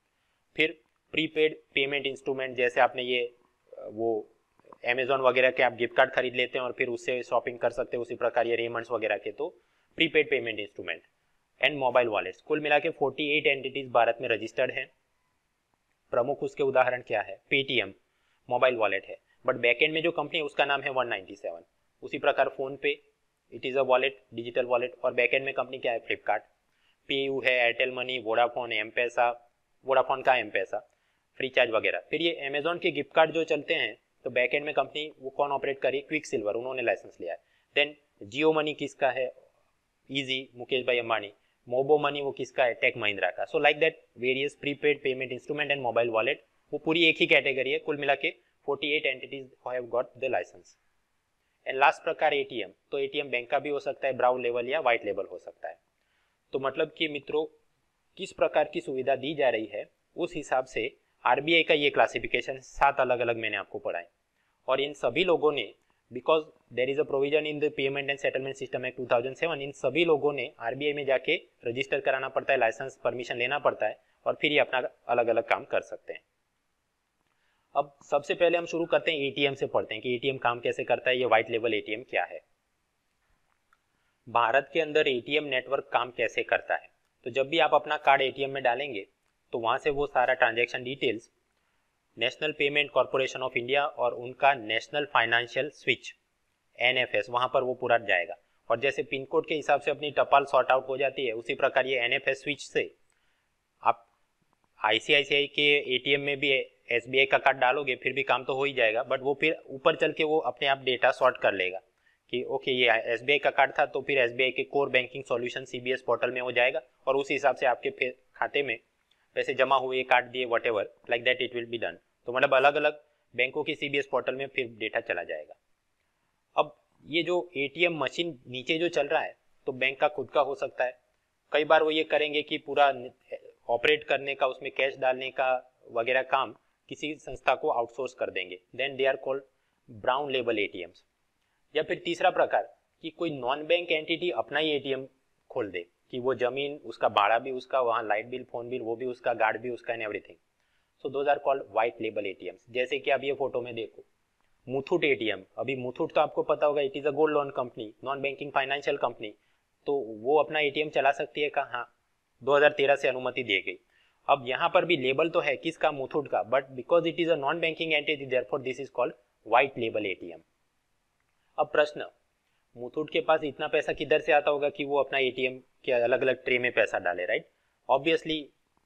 फिर प्रीपेड पेमेंट इंस्ट्रूमेंट, जैसे आपने ये वो अमेजोन वगैरह के आप गिफ्ट कार्ड खरीद लेते हैं और फिर उससे शॉपिंग कर सकते हैं, उसी प्रकार ये रेमंड्स वगैरह के, तो prepaid payment instrument and mobile wallets. कुल मिला के 48 एंटिटीज भारत में रजिस्टर्ड हैं। प्रमुख उसके उदाहरण क्या है, पेटीएम मोबाइल वॉलेट है, बट बैकएंड में जो कंपनी है उसका नाम है 197। उसी प्रकार PhonePe, it is a wallet, digital wallet, और बैकएंड में कंपनी क्या है, फ्लिपकार्ट। पेयू है, Airtel money, Vodafone, M Pesa, Vodafone का एम पैसा, फ्रीचार्ज वगैरह। फिर ये अमेजोन के गिफ्ट कार्ड जो चलते हैं, तो बैकएंड में कंपनी वो कौन ऑपरेट करी, क्विक सिल्वर, उन्होंने लाइसेंस लिया है। देन जियो मनी किसका है, इजी, मुकेश भाई अंबानी। मोबो मनी वो किसका है, टेक महिंद्रा का। So like that various prepaid payment instrument and mobile wallet, वो पूरी एक ही कैटेगरी है। कुल मिला के 48 entities have got the license. And last प्रकार ATM, तो ATM बैंक का भी हो सकता है, ब्राउन लेवल या व्हाइट लेवल हो सकता है। तो मतलब कि मित्रों, किस प्रकार की सुविधा दी जा रही है, उस हिसाब से RBI का ये क्लासिफिकेशन 7 अलग अलग मैंने आपको पढ़ाए। और इन सभी लोगों ने, because there is a provision in the payment and settlement system act 2007, इन सभी लोगों ने RBI में जाके रजिस्टर कराना पड़ता है, लाइसेंस परमिशन लेना पड़ता है, और फिर ये अपना अलग अलग काम कर सकते हैं। अब सबसे पहले हम शुरू करते हैं ATM से, पढ़ते हैं कि ATM काम कैसे करता है, ये व्हाइट लेवल ATM क्या है। भारत के अंदर ATM नेटवर्क काम कैसे करता है, तो जब भी आप अपना कार्ड ATM में डालेंगे तो वहां से वो सारा transaction details national payment corporation of India और उनका नेशनल फाइनेंशियल स्विच NFS, वहां पर वो पूरा जाएगा। और जैसे पिन कोड के हिसाब से अपनी टपाल सॉर्ट आउट हो जाती है, उसी प्रकार ये NFS स्विच से आप ICICI के ATM में भी SBI का कार्ड डालोगे फिर भी काम तो हो ही जाएगा, बट वो फिर ऊपर चल के वो अपने आप डेटा सॉर्ट कर लेगा कि ओके ये SBI का कार्ड था, तो फिर SBI के core banking solution CBS portal में हो जाएगा, और उस हिसाब से आपके खाते में पैसे जमा हुए, कार्ड दिए, whatever like that it will be done. तो मतलब अलग अलग बैंकों के CBS पोर्टल में फिर डेटा चला जाएगा। अब ये जो ATM मशीन नीचे जो चल रहा है, तो बैंक का खुद का हो सकता है। कई बार वो ये करेंगे कि पूरा ऑपरेट करने का, उसमें कैश डालने का वगैरह काम किसी संस्था को आउटसोर्स कर देंगे, then they are called brown label ATMs। या फिर तीसरा प्रकार कि कोई नॉन बैंक एंटिटी अपना ही ATM खोल दे, कि वो जमीन उसका, भाड़ा भी उसका, वहाँ लाइट बिल, फोन बिल वो भी उसका, गार्ड भी उसका, and everything. So those are called white label ATMs। जैसे कि आप ये फोटो में देखो, मुथूट ATM, अभी मुथूट तो आपको पता होगा, it is a gold loan company, non banking financial company, तो वो अपना ATM चला सकती है कहाँ, 2013 से अनुमति दी गई। अब यहाँ पर भी लेबल तो है किसका, मुथूट का, but because it is a non banking entity therefore this is called white label ATM. अब प्रश्न, मुथूट के पास इतना पैसा किधर से आता होगा कि वो अपना एटीएम के अलग अलग ट्रे में पैसा डाले, राइट? ऑब्वियसली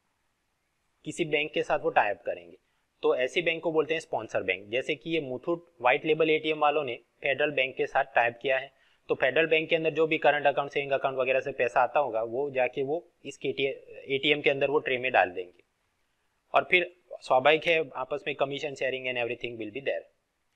किसी बैंक के साथ वो टाई अप करेंगे, तो ऐसे बैंक को बोलते हैं स्पॉन्सर बैंक। जैसे कि ये मुथूट व्हाइट लेबल एटीएम वालों ने फेडरल बैंक के साथ टाई अप किया है, तो फेडरल बैंक के अंदर जो भी करंट अकाउंट, सेविंग अकाउंट वगैरह से पैसा आता होगा वो जाके वो इस एटीएम के अंदर वो ट्रे में डाल देंगे, और फिर स्वाभाविक है आपस में commission sharing and everything will be there.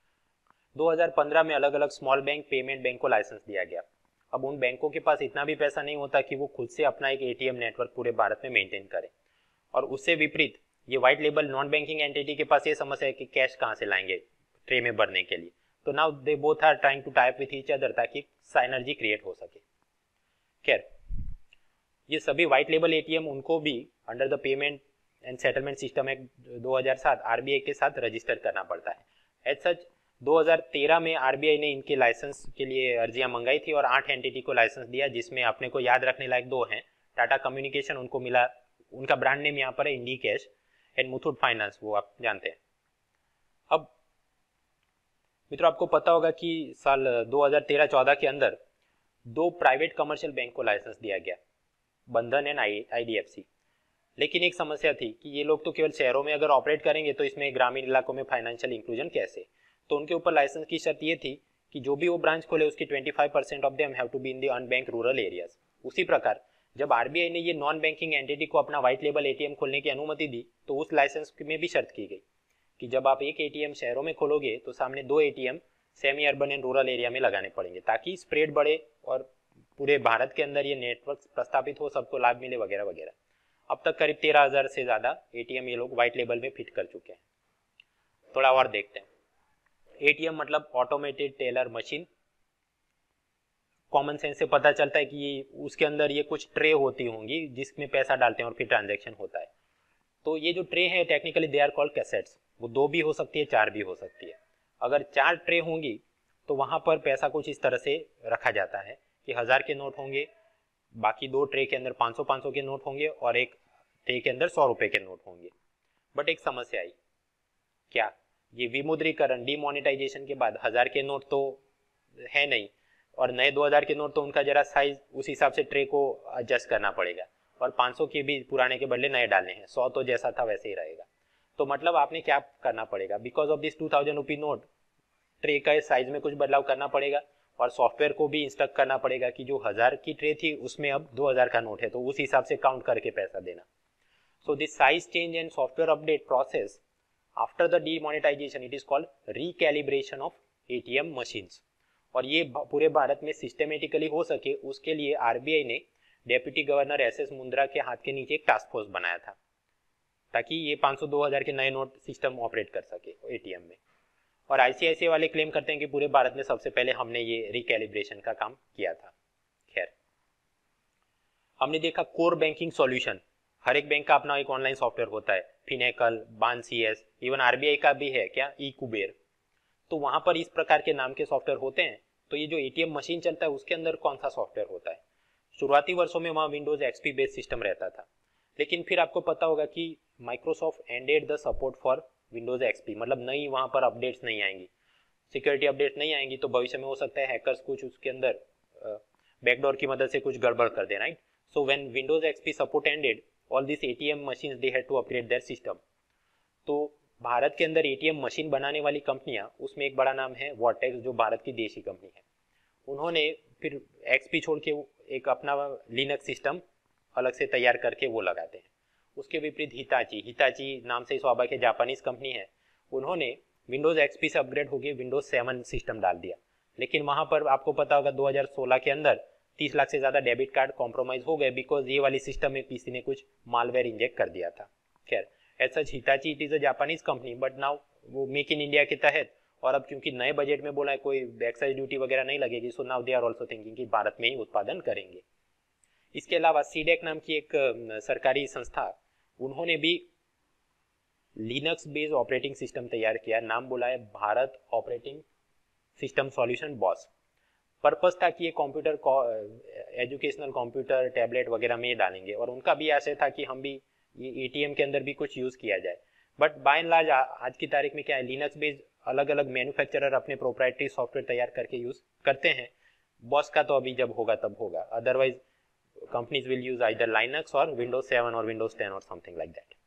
2015 में अलग अलग स्मॉल बैंक, पेमेंट बैंक को लाइसेंस दिया गया। अब उन बैंकों के पास इतना भी पैसा नहीं होता कि वो खुद से अपना एक एटीएम नेटवर्क पूरे भारत में मेंटेन करें, और उससे विपरीत ये white label non banking entity के पास ये समस्या है कि कैश कहाँ से लाएंगे ट्रे में भरने के लिए। तो now they both are trying to tie up with each other ताकि साइनर्जी क्रिएट हो सके। खैर, ये सभी व्हाइट लेबल एटीएम उनको भी under the payment and settlement system act 2007 RBI के साथ रजिस्टर करना पड़ता है। एज सच 2013 में आरबीआई ने इनके लाइसेंस के लिए अर्जियां मंगाई थी और 8 एंटिटी को लाइसेंस दिया, जिसमें अपने को याद रखने लायक 2 हैं। टाटा कम्युनिकेशन उनको मिला, उनका ब्रांड नेम यहाँ पर है Indicash, and Muthoot finance, वो आप जानते हैं। अब मित्रों, आपको पता होगा कि साल 2013-14 के अंदर 2 प्राइवेट कमर्शियल बैंक को लाइसेंस दिया गया, बंधन एंड आईडीएफसी। लेकिन एक समस्या थी कि ये लोग तो केवल शहरों में अगर ऑपरेट करेंगे तो इसमें ग्रामीण इलाकों में फाइनेंशियल इंक्लूजन कैसे? तो उनके ऊपर लाइसेंस की शर्त ये थी कि जो भी वो ब्रांच खोले उसकी 25% of them have to be in the unbanked rural areas. उसी प्रकार जब आरबीआई ने ये नॉन बैंकिंग एंटिटी को अपना व्हाइट लेबल एटीएम खोलने की अनुमति दी, तो उस लाइसेंस में भी शर्त की गई कि जब आप एक एटीएम शहरों में खोलोगे तो सामने 2 ATM semi urban and rural area में लगाने पड़ेंगे, ताकि स्प्रेड बढ़े और पूरे भारत के अंदर ये नेटवर्क प्रस्तापित हो, सबको लाभ मिले वगैरह वगैरह। अब तक करीब 13,000 से ज्यादा एटीएम ये लोग व्हाइट लेबल में फिट कर चुके हैं। थोड़ा और देखते हैं। एटीएम मतलब automated teller machine. Common sense से पता चलता है कि ये उसके अंदर ये कुछ ट्रे होती होंगी जिसमें पैसा डालते हैं और फिर ट्रांजैक्शन होता है। तो ये जो ट्रे है technically they are called cassettes. वो 2 भी हो सकती है, 4 भी हो सकती है। अगर 4 ट्रे होंगी तो वहां पर पैसा कुछ इस तरह से रखा जाता है कि 1000 के नोट होंगे, बाकी 2 ट्रे के अंदर 500-500 के नोट होंगे और एक ट्रे के अंदर 100 रुपए के नोट होंगे। बट एक समस्या आई, क्या ये विमुद्रीकरण डिमोनेटाइजेशन के बाद 1000 के नोट तो है नहीं, और नए 2000 के नोट तो उनका जरा साइज उस हिसाब से ट्रे को एडजस्ट करना पड़ेगा, और 500 के भी पुराने के बदले नए डालने हैं, 100 तो जैसा था वैसे ही रहेगा। तो मतलब आपने क्या करना पड़ेगा, because of this 2000 rupee note tray का साइज में कुछ बदलाव करना पड़ेगा, और सॉफ्टवेयर को भी इंस्ट्रक्ट करना पड़ेगा कि जो 1000 की ट्रे थी उसमें अब 2000 का नोट है, तो उस हिसाब से काउंट करके पैसा देना। So this size change and software update process after the demonetization it is called recalibration of ATM machines. और ये पूरे भारत में सिस्टमेटिकली हो सके उसके लिए आरबीआई ने डेप्यूटी गवर्नर एसएस मुंद्रा के हाथ के नीचे एक टास्क फोर्स बनाया था, ताकि ये 500-2000 के नए नोट सिस्टम ऑपरेट कर सके एटीएम में। और आईसीआईसीआई वाले क्लेम करते हैं कि पूरे भारत में सबसे पहले हमने ये रिकैलिब्रेशन का काम किया था। खैर, हमने देखा कोर बैंकिंग सॉल्यूशन। हर एक बैंक का अपना एक ऑनलाइन सॉफ्टवेयर होता है, फिनेकल, बान सीएस, इवन आरबीआई का भी है क्या, ई कुबेर। तो वहां पर इस प्रकार के नाम के सॉफ्टवेयर होते हैं। तो ये जो एटीएम मशीन चलता है उसके अंदर कौन सा सॉफ्टवेयर होता है? शुरुआती वर्षों में वहां विंडोज एक्सपी बेस्ड सिस्टम रहता था, लेकिन फिर आपको पता होगा कि Microsoft ended the support for Windows XP, मतलब नई वहां पर अपडेट्स नहीं आएंगी, सिक्योरिटी अपडेट नहीं आएंगी, तो भविष्य में हो सकता है हैकर्स कुछ उसके अंदर बैकडोर की मदद से कुछ गड़बड़ कर दे, right? So when Windows XP support ended, all this ATM machines they had to upgrade their system. तो भारत के अंदर एटीएम मशीन बनाने वाली कंपनियां, उसमें एक बड़ा नाम है वर्टेक्स, जो भारत की देशी कंपनी है। उन्होंने फिर एक्सपी छोड़ के एक अपना लिनक्स सिस्टम अलग से तैयार करके वो लगाते हैं। उसके विपरीत हिताची नाम से स्वाभाविक है जापानीज कंपनी है, उन्होंने विंडोज एक्सपी से अपग्रेड होकर विंडोज 7 सिस्टम डाल दिया। लेकिन वहां पर आपको पता होगा 2016 के अंदर 30 लाख से ज्यादा डेबिट कार्ड कॉम्प्रोमाइज हो गए, बिकॉज ये वाली सिस्टम में किसी ने कुछ मालवेयर इंजेक्ट कर दिया था। खैर, as such Hitachi it is a Japanese company, but now वो मेक इन इंडिया के तहत, और अब क्योंकि नए बजट में बोला है कोई एक्साइज ड्यूटी वगैरह नहीं लगेगी, so now they are also thinking कि भारत में ही उत्पादन करेंगे। इसके अलावा सीडेक नाम की एक सरकारी संस्था, उन्होंने भी लिनक्स बेस्ड ऑपरेटिंग सिस्टम तैयार किया, नाम बोला है Bharat operating system solution boss. Purpose था कि ये कंप्यूटर एजुकेशनल कंप्यूटर टैबलेट वगैरह में ये डालेंगे, और उनका भी आशय था कि हम भी ये एटीएम के अंदर भी कुछ यूज़ किया जाए। बट बाय एंड लार्ज आज की तारीख में क्या है, लिनक्स बेस्ड अलग अलग मैन्युफैक्चरर अपने प्रोप्राइटरी सॉफ्टवेयर तैयार करके यूज़ करते हैं। बॉस का तो अभी जब होगा तब होगा, otherwise companies will use either Linux और विंडोज 7 और विंडोज 10 और समथिंग लाइक दैट।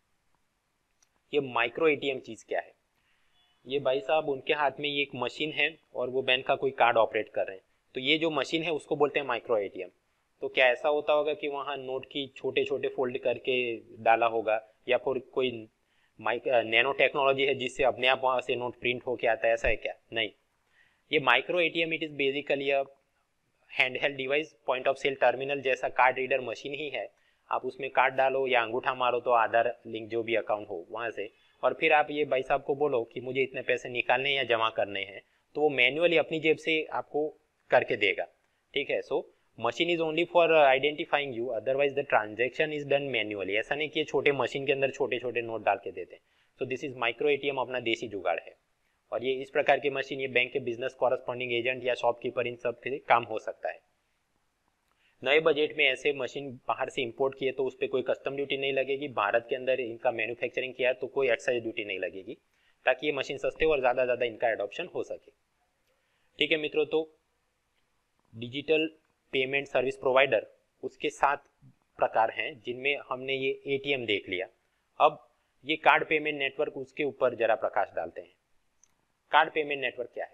ये माइक्रो एटीएम चीज़ क्या है? ये भाई साहब उनके हाथ में ये एक मशीन है और वो बैंक का कोई कार्ड ऑपरेट कर रहे हैं, तो ये जो मशीन है उसको बोलते हैं माइक्रो एटीएम। तो क्या ऐसा होता होगा कि वहाँ नोट की छोटे छोटे फोल्ड करके डाला होगा, या फिर कोई नैनो टेक्नोलॉजी है जिससे अपने आप वहाँ से नोट प्रिंट होके आता है, ऐसा है क्या? नहीं, ये micro ATM it is basically a handheld device, point of sale terminal जैसा कार्ड रीडर मशीन ही है। आप उसमें कार्ड डालो या अंगूठा मारो तो आधार लिंक जो भी अकाउंट हो वहाँ से, और फिर आप ये भाई साहब को बोलो कि मुझे इतने पैसे निकालने या जमा करने हैं, तो वो मैन्युअली अपनी जेब से आपको करके देगा। ठीक है, so machine is only for identifying you, otherwise the transaction is done manually. ऐसा नहीं कि छोटे मशीन के अंदर छोटे छोटे नोट डाल के देते हैं। So this is micro ATM, अपना देसी जुगाड़ है। और ये इस प्रकार की मशीन ये बैंक के बिजनेस कॉरेस्पॉन्डिंग एजेंट या शॉपकीपर इन सब से काम हो सकता है। नए बजट में ऐसे मशीन बाहर से इंपोर्ट किए तो उस पर कोई कस्टम ड्यूटी नहीं लगेगी, भारत के अंदर इनका मैन्युफैक्चरिंग किया तो कोई एक्साइज ड्यूटी नहीं लगेगी, ताकि ये मशीन सस्ते और ज़्यादा इनका एडॉप्शन हो सके। ठीक है मित्रों, तो डिजिटल पेमेंट सर्विस प्रोवाइडर उसके 7 प्रकार हैं जिनमें हमने ये एटीएम देख लिया। अब ये कार्ड पेमेंट नेटवर्क, उसके ऊपर जरा प्रकाश डालते हैं। कार्ड पेमेंट नेटवर्क क्या है?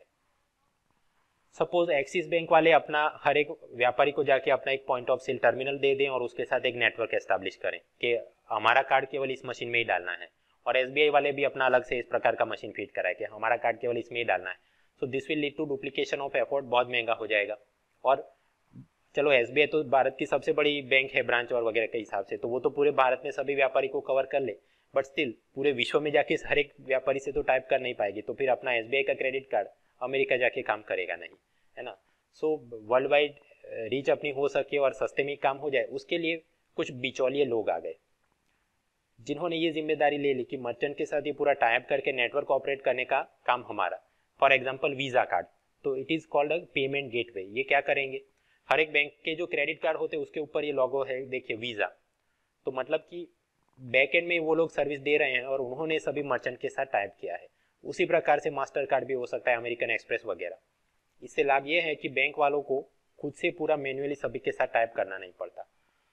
सपोज एक्सिस बैंक वाले अपना हर एक व्यापारी को जाके अपना एक पॉइंट ऑफ सेल टर्मिनल दे दें और उसके साथ एक नेटवर्क एस्टैब्लिश करें कि हमारा कार्ड केवल इस मशीन में ही डालना है, और एसबीआई वाले भी अपना अलग से इस प्रकार का मशीन फीड कराए कि हमारा कार्ड केवल इसमें ही डालना है। So this will lead to duplication of effort, बहुत महंगा हो जाएगा। और चलो एसबीआई तो भारत की सबसे बड़ी बैंक है ब्रांच और वगैरह के हिसाब से, तो वो तो पूरे भारत में सभी व्यापारी को कवर कर ले, बट स्टिल पूरे विश्व में जाके हर एक व्यापारी से तो टाइप कर नहीं पाएगी, तो फिर अपना एसबीआई का क्रेडिट कार्ड अमेरिका जाके काम करेगा नहीं, है ना। सो वर्ल्ड वाइड रीच अपनी हो सके और सस्ते में काम हो जाए, उसके लिए कुछ बिचौलिए लोग आ गए जिन्होंने ये जिम्मेदारी ले ली कि मर्चेंट के साथ ये पूरा टाइप करके नेटवर्क ऑपरेट करने का काम हमारा। फॉर एग्जांपल वीज़ा कार्ड, तो it is called a payment gateway. ये क्या करेंगे, हर एक बैंक के जो क्रेडिट कार्ड होते हैं उसके ऊपर ये लोगो है, देखिए वीज़ा, तो मतलब कि बैक एंड में वो लोग सर्विस दे रहे हैं और उन्होंने सभी मर्चेंट के साथ टाइप किया है। उसी प्रकार से मास्टर कार्ड भी हो सकता है, अमेरिकन एक्सप्रेस वगैरह। इससे लाभ ये है कि बैंक वालों को खुद से पूरा मैन्युअली सभी के साथ टाइप करना नहीं पड़ता।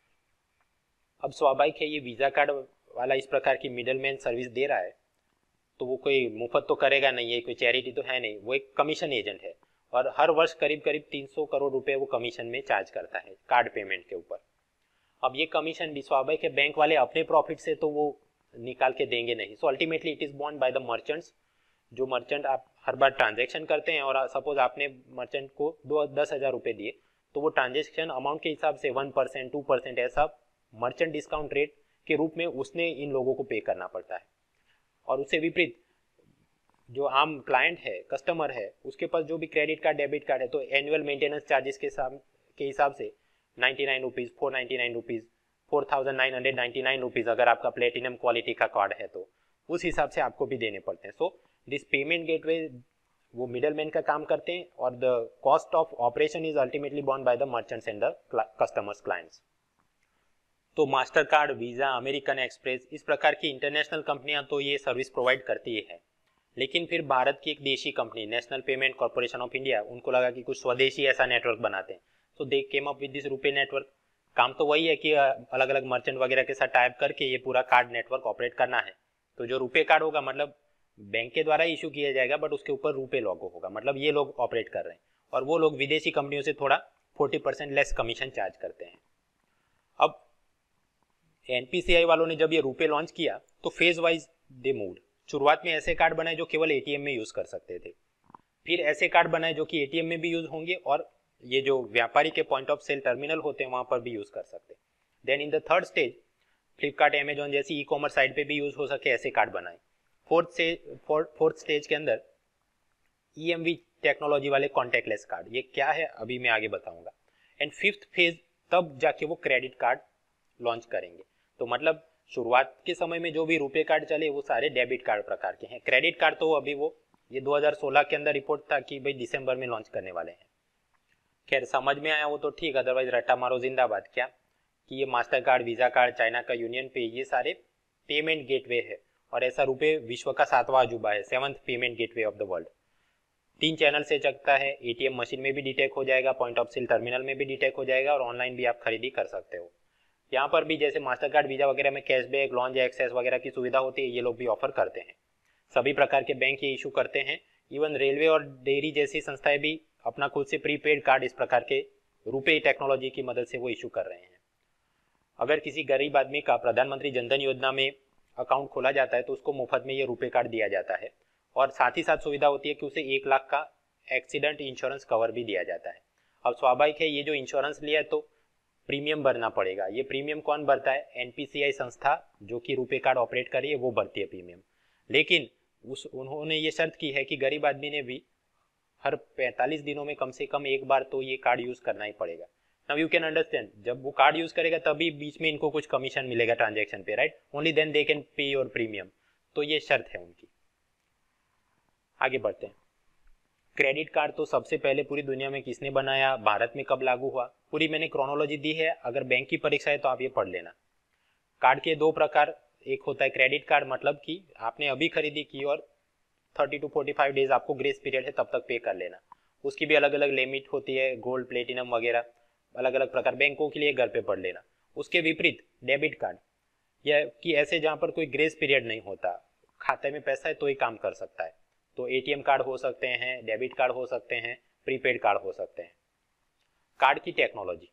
अब स्वाभाविक है ये वीज़ा कार्ड वाला इस प्रकार की मिडलमैन सर्विस दे रहा है, तो वो कोई मुफ्त तो करेगा नहीं, ये कोई चैरिटी तो है नहीं, वो एक कमीशन एजेंट है और हर वर्ष करीब 300 करोड़ रुपए वो कमीशन में चार्ज करता है कार्ड पेमेंट के ऊपर। अब ये कमीशन भी स्वाभाविक है बैंक वाले अपने प्रॉफिट से तो वो निकाल के देंगे नहीं। So ultimately it is borne by the merchants. जो मर्चेंट आप हर बार ट्रांजेक्शन करते हैं और सपोज आपने मर्चेंट को 10,000 रुपये दिए, तो वो ट्रांजेक्शन अमाउंट के हिसाब से 1%, 2% ऐसा मर्चेंट डिस्काउंट रेट के रूप में उसने इन लोगों को पे करना पड़ता है। और उससे विपरीत जो आम क्लाइंट है, कस्टमर है, उसके पास जो भी क्रेडिट कार्ड डेबिट कार्ड है, तो एनुअल मेंटेनेंस चार्जेस के हिसाब से 99 रुपीज़, 499 रुपीज़, 4,999 रुपीज़ अगर आपका प्लेटिनम क्वालिटी का कार्ड है तो उस हिसाब से आपको भी देने पड़ते हैं। सो दिस पेमेंट गेटवे वो मिडल मैन का काम करते हैं और the cost of operation is ultimately borne by the merchants and the customers clients. तो Master Card, Visa, American Express, इस प्रकार की इंटरनेशनल कंपनियां तो ये सर्विस प्रोवाइड करती है, लेकिन फिर भारत की एक देशी company National payment corporation of India, उनको लगा कि कुछ स्वदेशी ऐसा नेटवर्क बनाते हैं। So they came up with this RuPay network. काम तो वही है कि अलग अलग मर्चेंट वगैरह के साथ टाइप करके ये पूरा कार्ड नेटवर्क ऑपरेट करना है। तो जो रुपे कार्ड होगा मतलब बैंक के द्वारा इशू किया जाएगा, बट उसके ऊपर रुपे लोगो होगा, मतलब ये लोग ऑपरेट कर रहे हैं और वो लोग विदेशी कंपनियों से थोड़ा 40% लेस कमीशन चार्ज करते हैं। अब एनपीसीआई वालों ने जब ये रुपे लॉन्च किया तो फेज वाइज दे मूव्ड। शुरुआत में ऐसे कार्ड बनाए जो केवल एटीएम में यूज कर सकते थे, फिर ऐसे कार्ड बनाए जो कि एटीएम में भी यूज होंगे और ये जो व्यापारी के पॉइंट ऑफ सेल टर्मिनल होते हैं वहां पर भी यूज कर सकते। Then in the third stage Flipkart, Amazon जैसी ई कॉमर्स साइट पे भी यूज हो सके ऐसे कार्ड बनाए। फोर्थ स्टेज के अंदर ईएमवी टेक्नोलॉजी वाले कॉन्टैक्टलेस कार्ड, ये क्या है अभी मैं आगे बताऊंगा। एंड फिफ्थ फेज तब जाके वो क्रेडिट कार्ड लॉन्च करेंगे। तो मतलब शुरुआत के समय में जो भी रुपे कार्ड चले वो सारे डेबिट कार्ड प्रकार के हैं। क्रेडिट कार्ड तो अभी वो ये 2016 के अंदर रिपोर्ट था कि भाई दिसंबर में लॉन्च करने वाले हैं। खैर समझ में आया वो तो ठीक, अदरवाइज रट्टा मारो जिंदाबाद। क्या कि ये Master card, Visa card, China का यूनियन पे, ये सारे पेमेंट गेटवे है। और ऐसा रुपए विश्व का 7वां अजूबा है, 7th payment gateway of the world. 3 channel से चलता है, एटीएम मशीन में भी डिटेक्ट हो जाएगा, पॉइंट ऑफ सेल टर्मिनल में भी डिटेक्ट हो जाएगा, और ऑनलाइन भी आप खरीदी कर सकते हो। यहाँ पर भी जैसे मास्टर कार्ड, वीजा वगैरह में कैशबैक, लॉन्ज एक्सेस वगैरह की सुविधा होती है, ये लोग भी ऑफर करते हैं। सभी प्रकार के बैंक ये इशू करते हैं। इवन रेलवे और डेयरी जैसी संस्थाएं भी अपना खुद से प्रीपेड कार्ड इस प्रकार के रुपए टेक्नोलॉजी की मदद से वो इशू कर रहे हैं। अगर किसी गरीब आदमी का प्रधानमंत्री जनधन योजना में अकाउंट खोला जाता है तो उसको मुफ्त में ये रुपए कार्ड दिया जाता है, और साथ ही साथ सुविधा होती है कि उसे 1 लाख का एक्सीडेंट इंश्योरेंस कवर भी दिया जाता है। अब स्वाभाविक है, ये जो इंश्योरेंस लिया है तो प्रीमियम भरना पड़ेगा। ये प्रीमियम कौन भरता है? एनपीसीआई संस्था जो कि रुपए कार्ड ऑपरेट कर रही है वो भरती है प्रीमियम। लेकिन उन्होंने ये शर्त की है कि गरीब आदमी ने भी हर 45 दिनों में कम से कम एक बार तो ये कार्ड यूज करना ही पड़ेगा। नाउ यू कैन अंडरस्टैंड, जब वो कार्ड यूज करेगा तभी बीच में इनको कुछ कमीशन मिलेगा ट्रांजैक्शन पे, right? Only then they can pay your premium. तो ये शर्त है उनकी। आगे बढ़ते हैं। क्रेडिट कार्ड तो सबसे पहले पूरी दुनिया में किसने बनाया, भारत में कब लागू हुआ, पूरी मैंने क्रोनोलॉजी दी है। अगर बैंक की परीक्षा है तो आप ये पढ़ लेना। कार्ड के 2 प्रकार, एक होता है क्रेडिट कार्ड, मतलब कि आपने अभी खरीदी की और 30 to 45 डेज आपको ग्रेस पीरियड है, तब तक पे कर लेना। उसकी भी अलग अलग लिमिट होती है, गोल्ड, प्लेटिनम वगैरह अलग अलग प्रकार, बैंकों के लिए घर पे पढ़ लेना। उसके विपरीत डेबिट कार्ड, यह कि ऐसे जहां पर कोई ग्रेस पीरियड नहीं होता, खाते में पैसा है तो ही काम कर सकता है। तो एटीएम कार्ड हो सकते हैं, डेबिट कार्ड हो सकते हैं, प्रीपेड कार्ड हो सकते हैं। कार्ड की टेक्नोलॉजी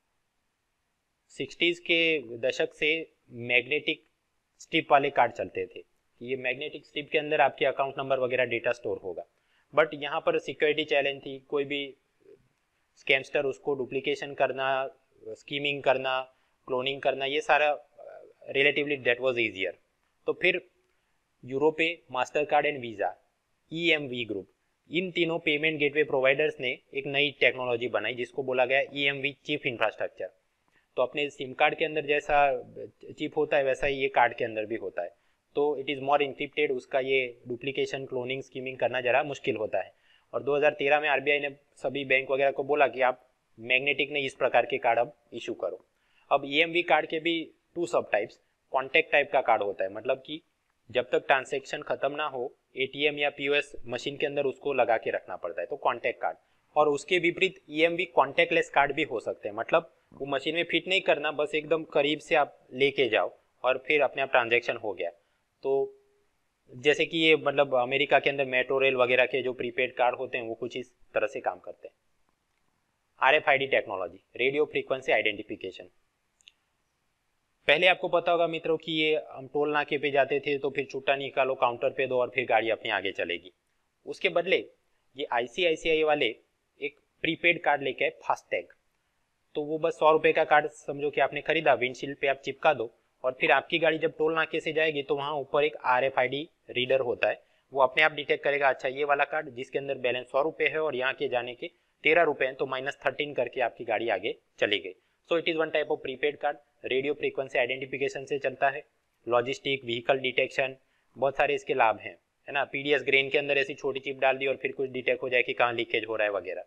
60s के दशक से मैग्नेटिक स्ट्रिप वाले कार्ड चलते थे। ये मैग्नेटिक स्ट्रिप के अंदर आपके अकाउंट नंबर वगैरह डेटा स्टोर होगा, बट यहाँ पर सिक्योरिटी चैलेंज थी। कोई भी स्कैमस्टर उसको डुप्लीकेशन करना, स्कीमिंग करना, क्लोनिंग करना, ये सारा रिलेटिवली दैट वाज इजियर। तो फिर Europay Master Card and Visa, EMV group, इन तीनों पेमेंट गेटवे प्रोवाइडर्स ने एक नई टेक्नोलॉजी बनाई जिसको बोला गया ईएमवी, चीप इंफ्रास्ट्रक्चर। तो अपने सिम कार्ड के अंदर जैसा चिप होता है वैसा ही ये कार्ड के अंदर भी होता है। तो इट इज़ मोर इंक्रिप्टेड, उसका ये डुप्लीकेशन, क्लोनिंग, स्कीमिंग करना जरा मुश्किल होता है। और 2013 में आरबीआई ने सभी बैंक वगैरह को बोला कि आप मैग्नेटिक ने इस प्रकार के कार्ड अब इशू करो। अब ईएमवी कार्ड के भी 2 सब टाइप्स, कॉन्टैक्ट टाइप का कार्ड होता है, मतलब कि जब तक ट्रांजैक्शन खत्म ना हो एटीएम या पीओएस मशीन के अंदर उसको लगा के रखना पड़ता है, तो कॉन्टैक्ट कार्ड। और उसके विपरीत ईएमवी कॉन्टैक्टलेस कार्ड भी हो सकते हैं, मतलब वो मशीन में फिट नहीं करना, बस एकदम करीब से आप लेके जाओ और फिर अपने आप ट्रांजैक्शन हो गया। तो जैसे कि ये मतलब अमेरिका के अंदर मेट्रो रेल वगैरह के जो प्रीपेड कार्ड होते हैं वो कुछ इस तरह से काम करते हैं। RFID technology, radio frequency identification. पहले आपको पता होगा मित्रों कि ये हम टोल नाके पे जाते थे तो फिर छुट्टा निकालो, काउंटर पे दो और फिर गाड़ी अपने आगे चलेगी। उसके बदले ये आईसीआईसीआई वाले एक प्रीपेड कार्ड लेके आए, फास्टैग। तो वो बस 100 रुपए का कार्ड समझो कि आपने खरीदा, विंडशील्ड पे आप चिपका दो और फिर आपकी गाड़ी जब टोल नाके से जाएगी तो वहां ऊपर एक आरएफआईडी रीडर होता है, वो अपने आप डिटेक्ट करेगा, अच्छा ये वाला कार्ड जिसके अंदर बैलेंस 100 रुपए है और यहाँ के जाने के 13 रुपए हैं, तो -13 करके आपकी गाड़ी आगे चली गई। So it is one type of prepaid card, radio frequency identification से चलता है। लॉजिस्टिक, व्हीकल डिटेक्शन, बहुत सारे इसके लाभ हैं, है ना। पीडीएस ग्रेन के अंदर ऐसी छोटी चिप डाल दी और फिर कुछ डिटेक्ट हो जाए कि कहाँ लीकेज हो रहा है वगैरह।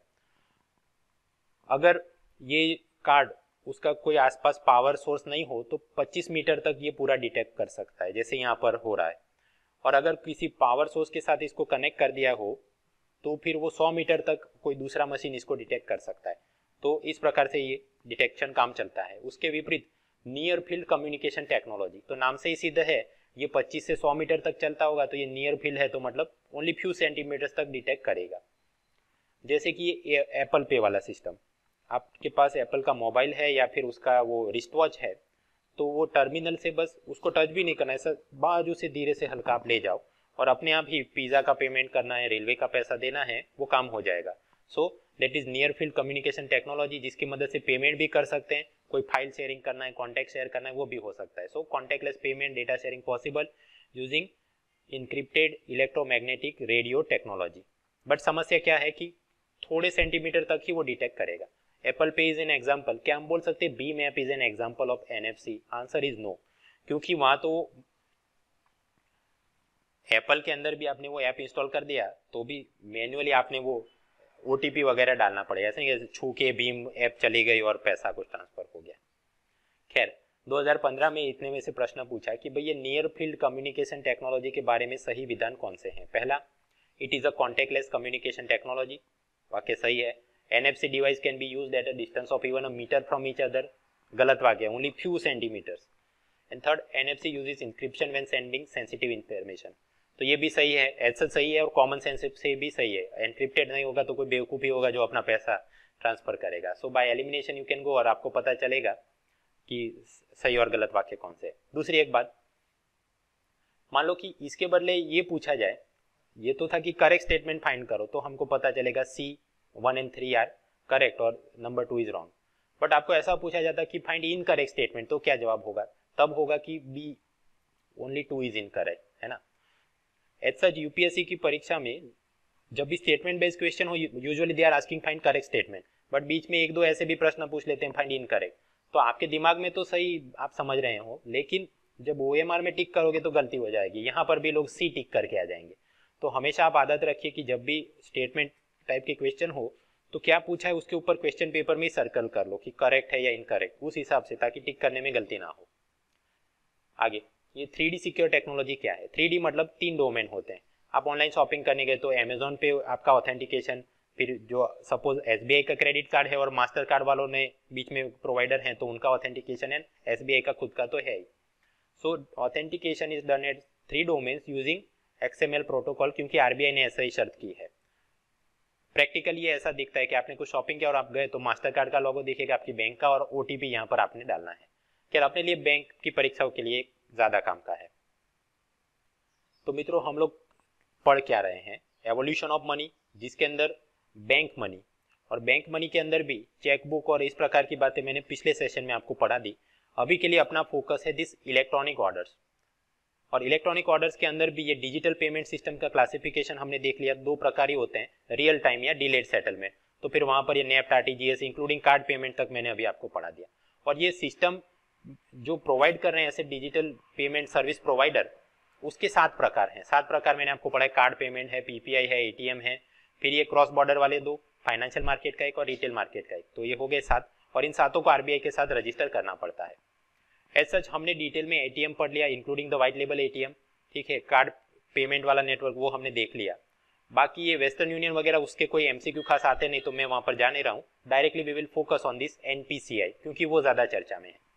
अगर ये कार्ड उसका कोई आसपास पावर सोर्स नहीं हो तो 25 मीटर तक ये पूरा डिटेक्ट कर सकता है, जैसे यहाँ पर हो रहा है। और अगर किसी पावर सोर्स के साथ इसको कनेक्ट कर दिया हो तो फिर वो 100 मीटर तक कोई दूसरा मशीन इसको डिटेक्ट कर सकता है। तो इस प्रकार से ये डिटेक्शन काम चलता है। उसके विपरीत नियर फील्ड कम्युनिकेशन टेक्नोलॉजी, तो नाम से ही सिद्ध है, ये 25 से 100 मीटर तक चलता होगा, तो ये नियर फील्ड है तो मतलब ओनली फ्यू सेंटीमीटर्स तक डिटेक्ट करेगा। जैसे कि ये एप्पल पे वाला सिस्टम, आपके पास एप्पल का मोबाइल है या फिर उसका वो रिस्ट वॉच है, तो वो टर्मिनल से बस उसको टच भी नहीं करना है, ऐसा बाजू से धीरे से हल्का आप ले जाओ और अपने आप ही पिज़्ज़ा का पेमेंट करना है, रेलवे का पैसा देना है, वो काम हो जाएगा। So that is near field communication technology, जिसकी मदद से पेमेंट भी कर सकते हैं, कोई फाइल शेयरिंग करना है, कॉन्टैक्ट शेयर करना है, वो भी हो सकता है। So contactless payment, data sharing possible using encrypted electromagnetic radio technology. But समस्या क्या है कि थोड़े सेंटीमीटर तक ही वो डिटेक्ट करेगा। एप्पल पे इज एन एग्जाम्पल, क्या हम बोल सकते हैं B map is an example of NFC? Answer is no, क्योंकि वहां तो एप्पल के अंदर भी आपने वो ऐप इंस्टॉल कर दिया तो भी मैन्युअली आपने वो OTP वगैरह डालना पड़ेगा, ऐसे नहीं छू के भीम ऐप चली गई और पैसा कुछ ट्रांसफर हो गया। खैर 2015 में इतने में से प्रश्न पूछा कि भाई ये नियर फील्ड कम्युनिकेशन टेक्नोलॉजी के बारे में सही विधान कौन से हैं। पहला, it is a contactless communication technology, वाक्य सही है। NFC device can be used at a distance of even a meter from each other, गलत वाक्य, only few centimeters. And third, NFC uses encryption when sending sensitive information, तो ये भी सही है, ऐसा सही है और कॉमन सेंस से भी सही है। एनक्रिप्टेड नहीं होगा तो कोई बेवकूफ़ी होगा जो अपना पैसा ट्रांसफर करेगा। So by elimination you can go, और आपको पता चलेगा कि सही और गलत वाक्य कौन से है। दूसरी एक बात, मान लो कि इसके बदले ये पूछा जाए, ये तो था कि करेक्ट स्टेटमेंट फाइंड करो, तो हमको पता चलेगा C1 and 3 आर करेक्ट और नंबर 2 इज रॉन्ग। बट आपको ऐसा पूछा जाता कि फाइंड इनकरेक्ट स्टेटमेंट, तो क्या जवाब होगा? तब होगा कि B ओनली 2 इज इनकरेक्ट, है ना। एज सच यूपीएससी की परीक्षा में जब भी स्टेटमेंट बेस्ड क्वेश्चन हो, usually they are asking find correct statement, but बीच में एक दो ऐसे भी प्रश्न पूछ लेते हैं फाइंड इनकरेक्ट। तो आपके दिमाग में तो सही आप समझ रहे हो, लेकिन जब OMR में टिक करोगे तो गलती हो जाएगी, यहाँ पर भी लोग C टिक करके आ जाएंगे। तो हमेशा आप आदत रखिए कि जब भी स्टेटमेंट टाइप के क्वेश्चन हो तो क्या पूछा है उसके ऊपर क्वेश्चन पेपर में सर्कल कर लो कि करेक्ट है या इनकरेक्ट, उस हिसाब से, ताकि टिक करने में गलती ना हो। आगे, ये 3D सिक्योर टेक्नोलॉजी क्या है? 3D मतलब 3 डोमेन होते हैं। आप ऑनलाइन शॉपिंग करने गए तो अमेजोन पे आपका ऑथेंटिकेशन, फिर जो सपोज SBI का क्रेडिट कार्ड है और मास्टर कार्ड वालों ने बीच में प्रोवाइडर हैं तो उनका ऑथेंटिकेशन है, SBI का खुद का तो है ही। So authentication is done at 3 domains using XML protocol, क्योंकि RBI ने ऐसा ही शर्त की है। प्रैक्टिकली ये ऐसा दिखता है कि आपने कुछ शॉपिंग किया और आप गए तो मास्टर कार्ड का लोगो दिखेगा, आपकी बैंक का, और OTP यहाँ पर आपने डालना है। क्या अपने लिए बैंक की परीक्षाओं के लिए ज्यादा काम का है। तो मित्रों, हम लोग पढ़ क्या रहे हैं? एवोल्यूशन ऑफ मनी, जिसके अंदर बैंक मनी, और बैंक मनी के अंदर भी चेकबुक और इस प्रकार की बातें मैंने पिछले सेशन में आपको पढ़ा दी। अभी के लिए अपना फोकस है दिस इलेक्ट्रॉनिक ऑर्डर्स, और इलेक्ट्रॉनिक ऑर्डर्स के अंदर भी ये डिजिटल पेमेंट सिस्टम का क्लासिफिकेशन हमने देख लिया, 2 प्रकार ही होते हैं, रियल टाइम या डिलेड सेटलमेंट। तो फिर वहां पर ये NEFT, RTGS including card payment तक मैंने अभी आपको पढ़ा दिया। और ये सिस्टम जो प्रोवाइड कर रहे हैं ऐसे डिजिटल पेमेंट सर्विस प्रोवाइडर, उसके 7 प्रकार हैं। 7 प्रकार मैंने आपको पढ़ा है, कार्ड पेमेंट है, PPI है, ATM है, फिर ये क्रॉस बॉर्डर वाले 2, फाइनेंशियल मार्केट का एक और रिटेल मार्केट का एक, तो ये हो गए 7, और इन 7 को RBI के साथ रजिस्टर करना पड़ता है। एज सच हमने डिटेल में ATM पढ़ लिया, including the white label ATM, ठीक है। कार्ड पेमेंट वाला नेटवर्क वो हमने देख लिया। बाकी ये वेस्टर्न यूनियन वगैरह उसके कोई MCQ खास आते नहीं, तो मैं वहां पर जा नहीं रहा हूँ। Directly we will focus on this NPCI, क्योंकि वो ज्यादा चर्चा में है।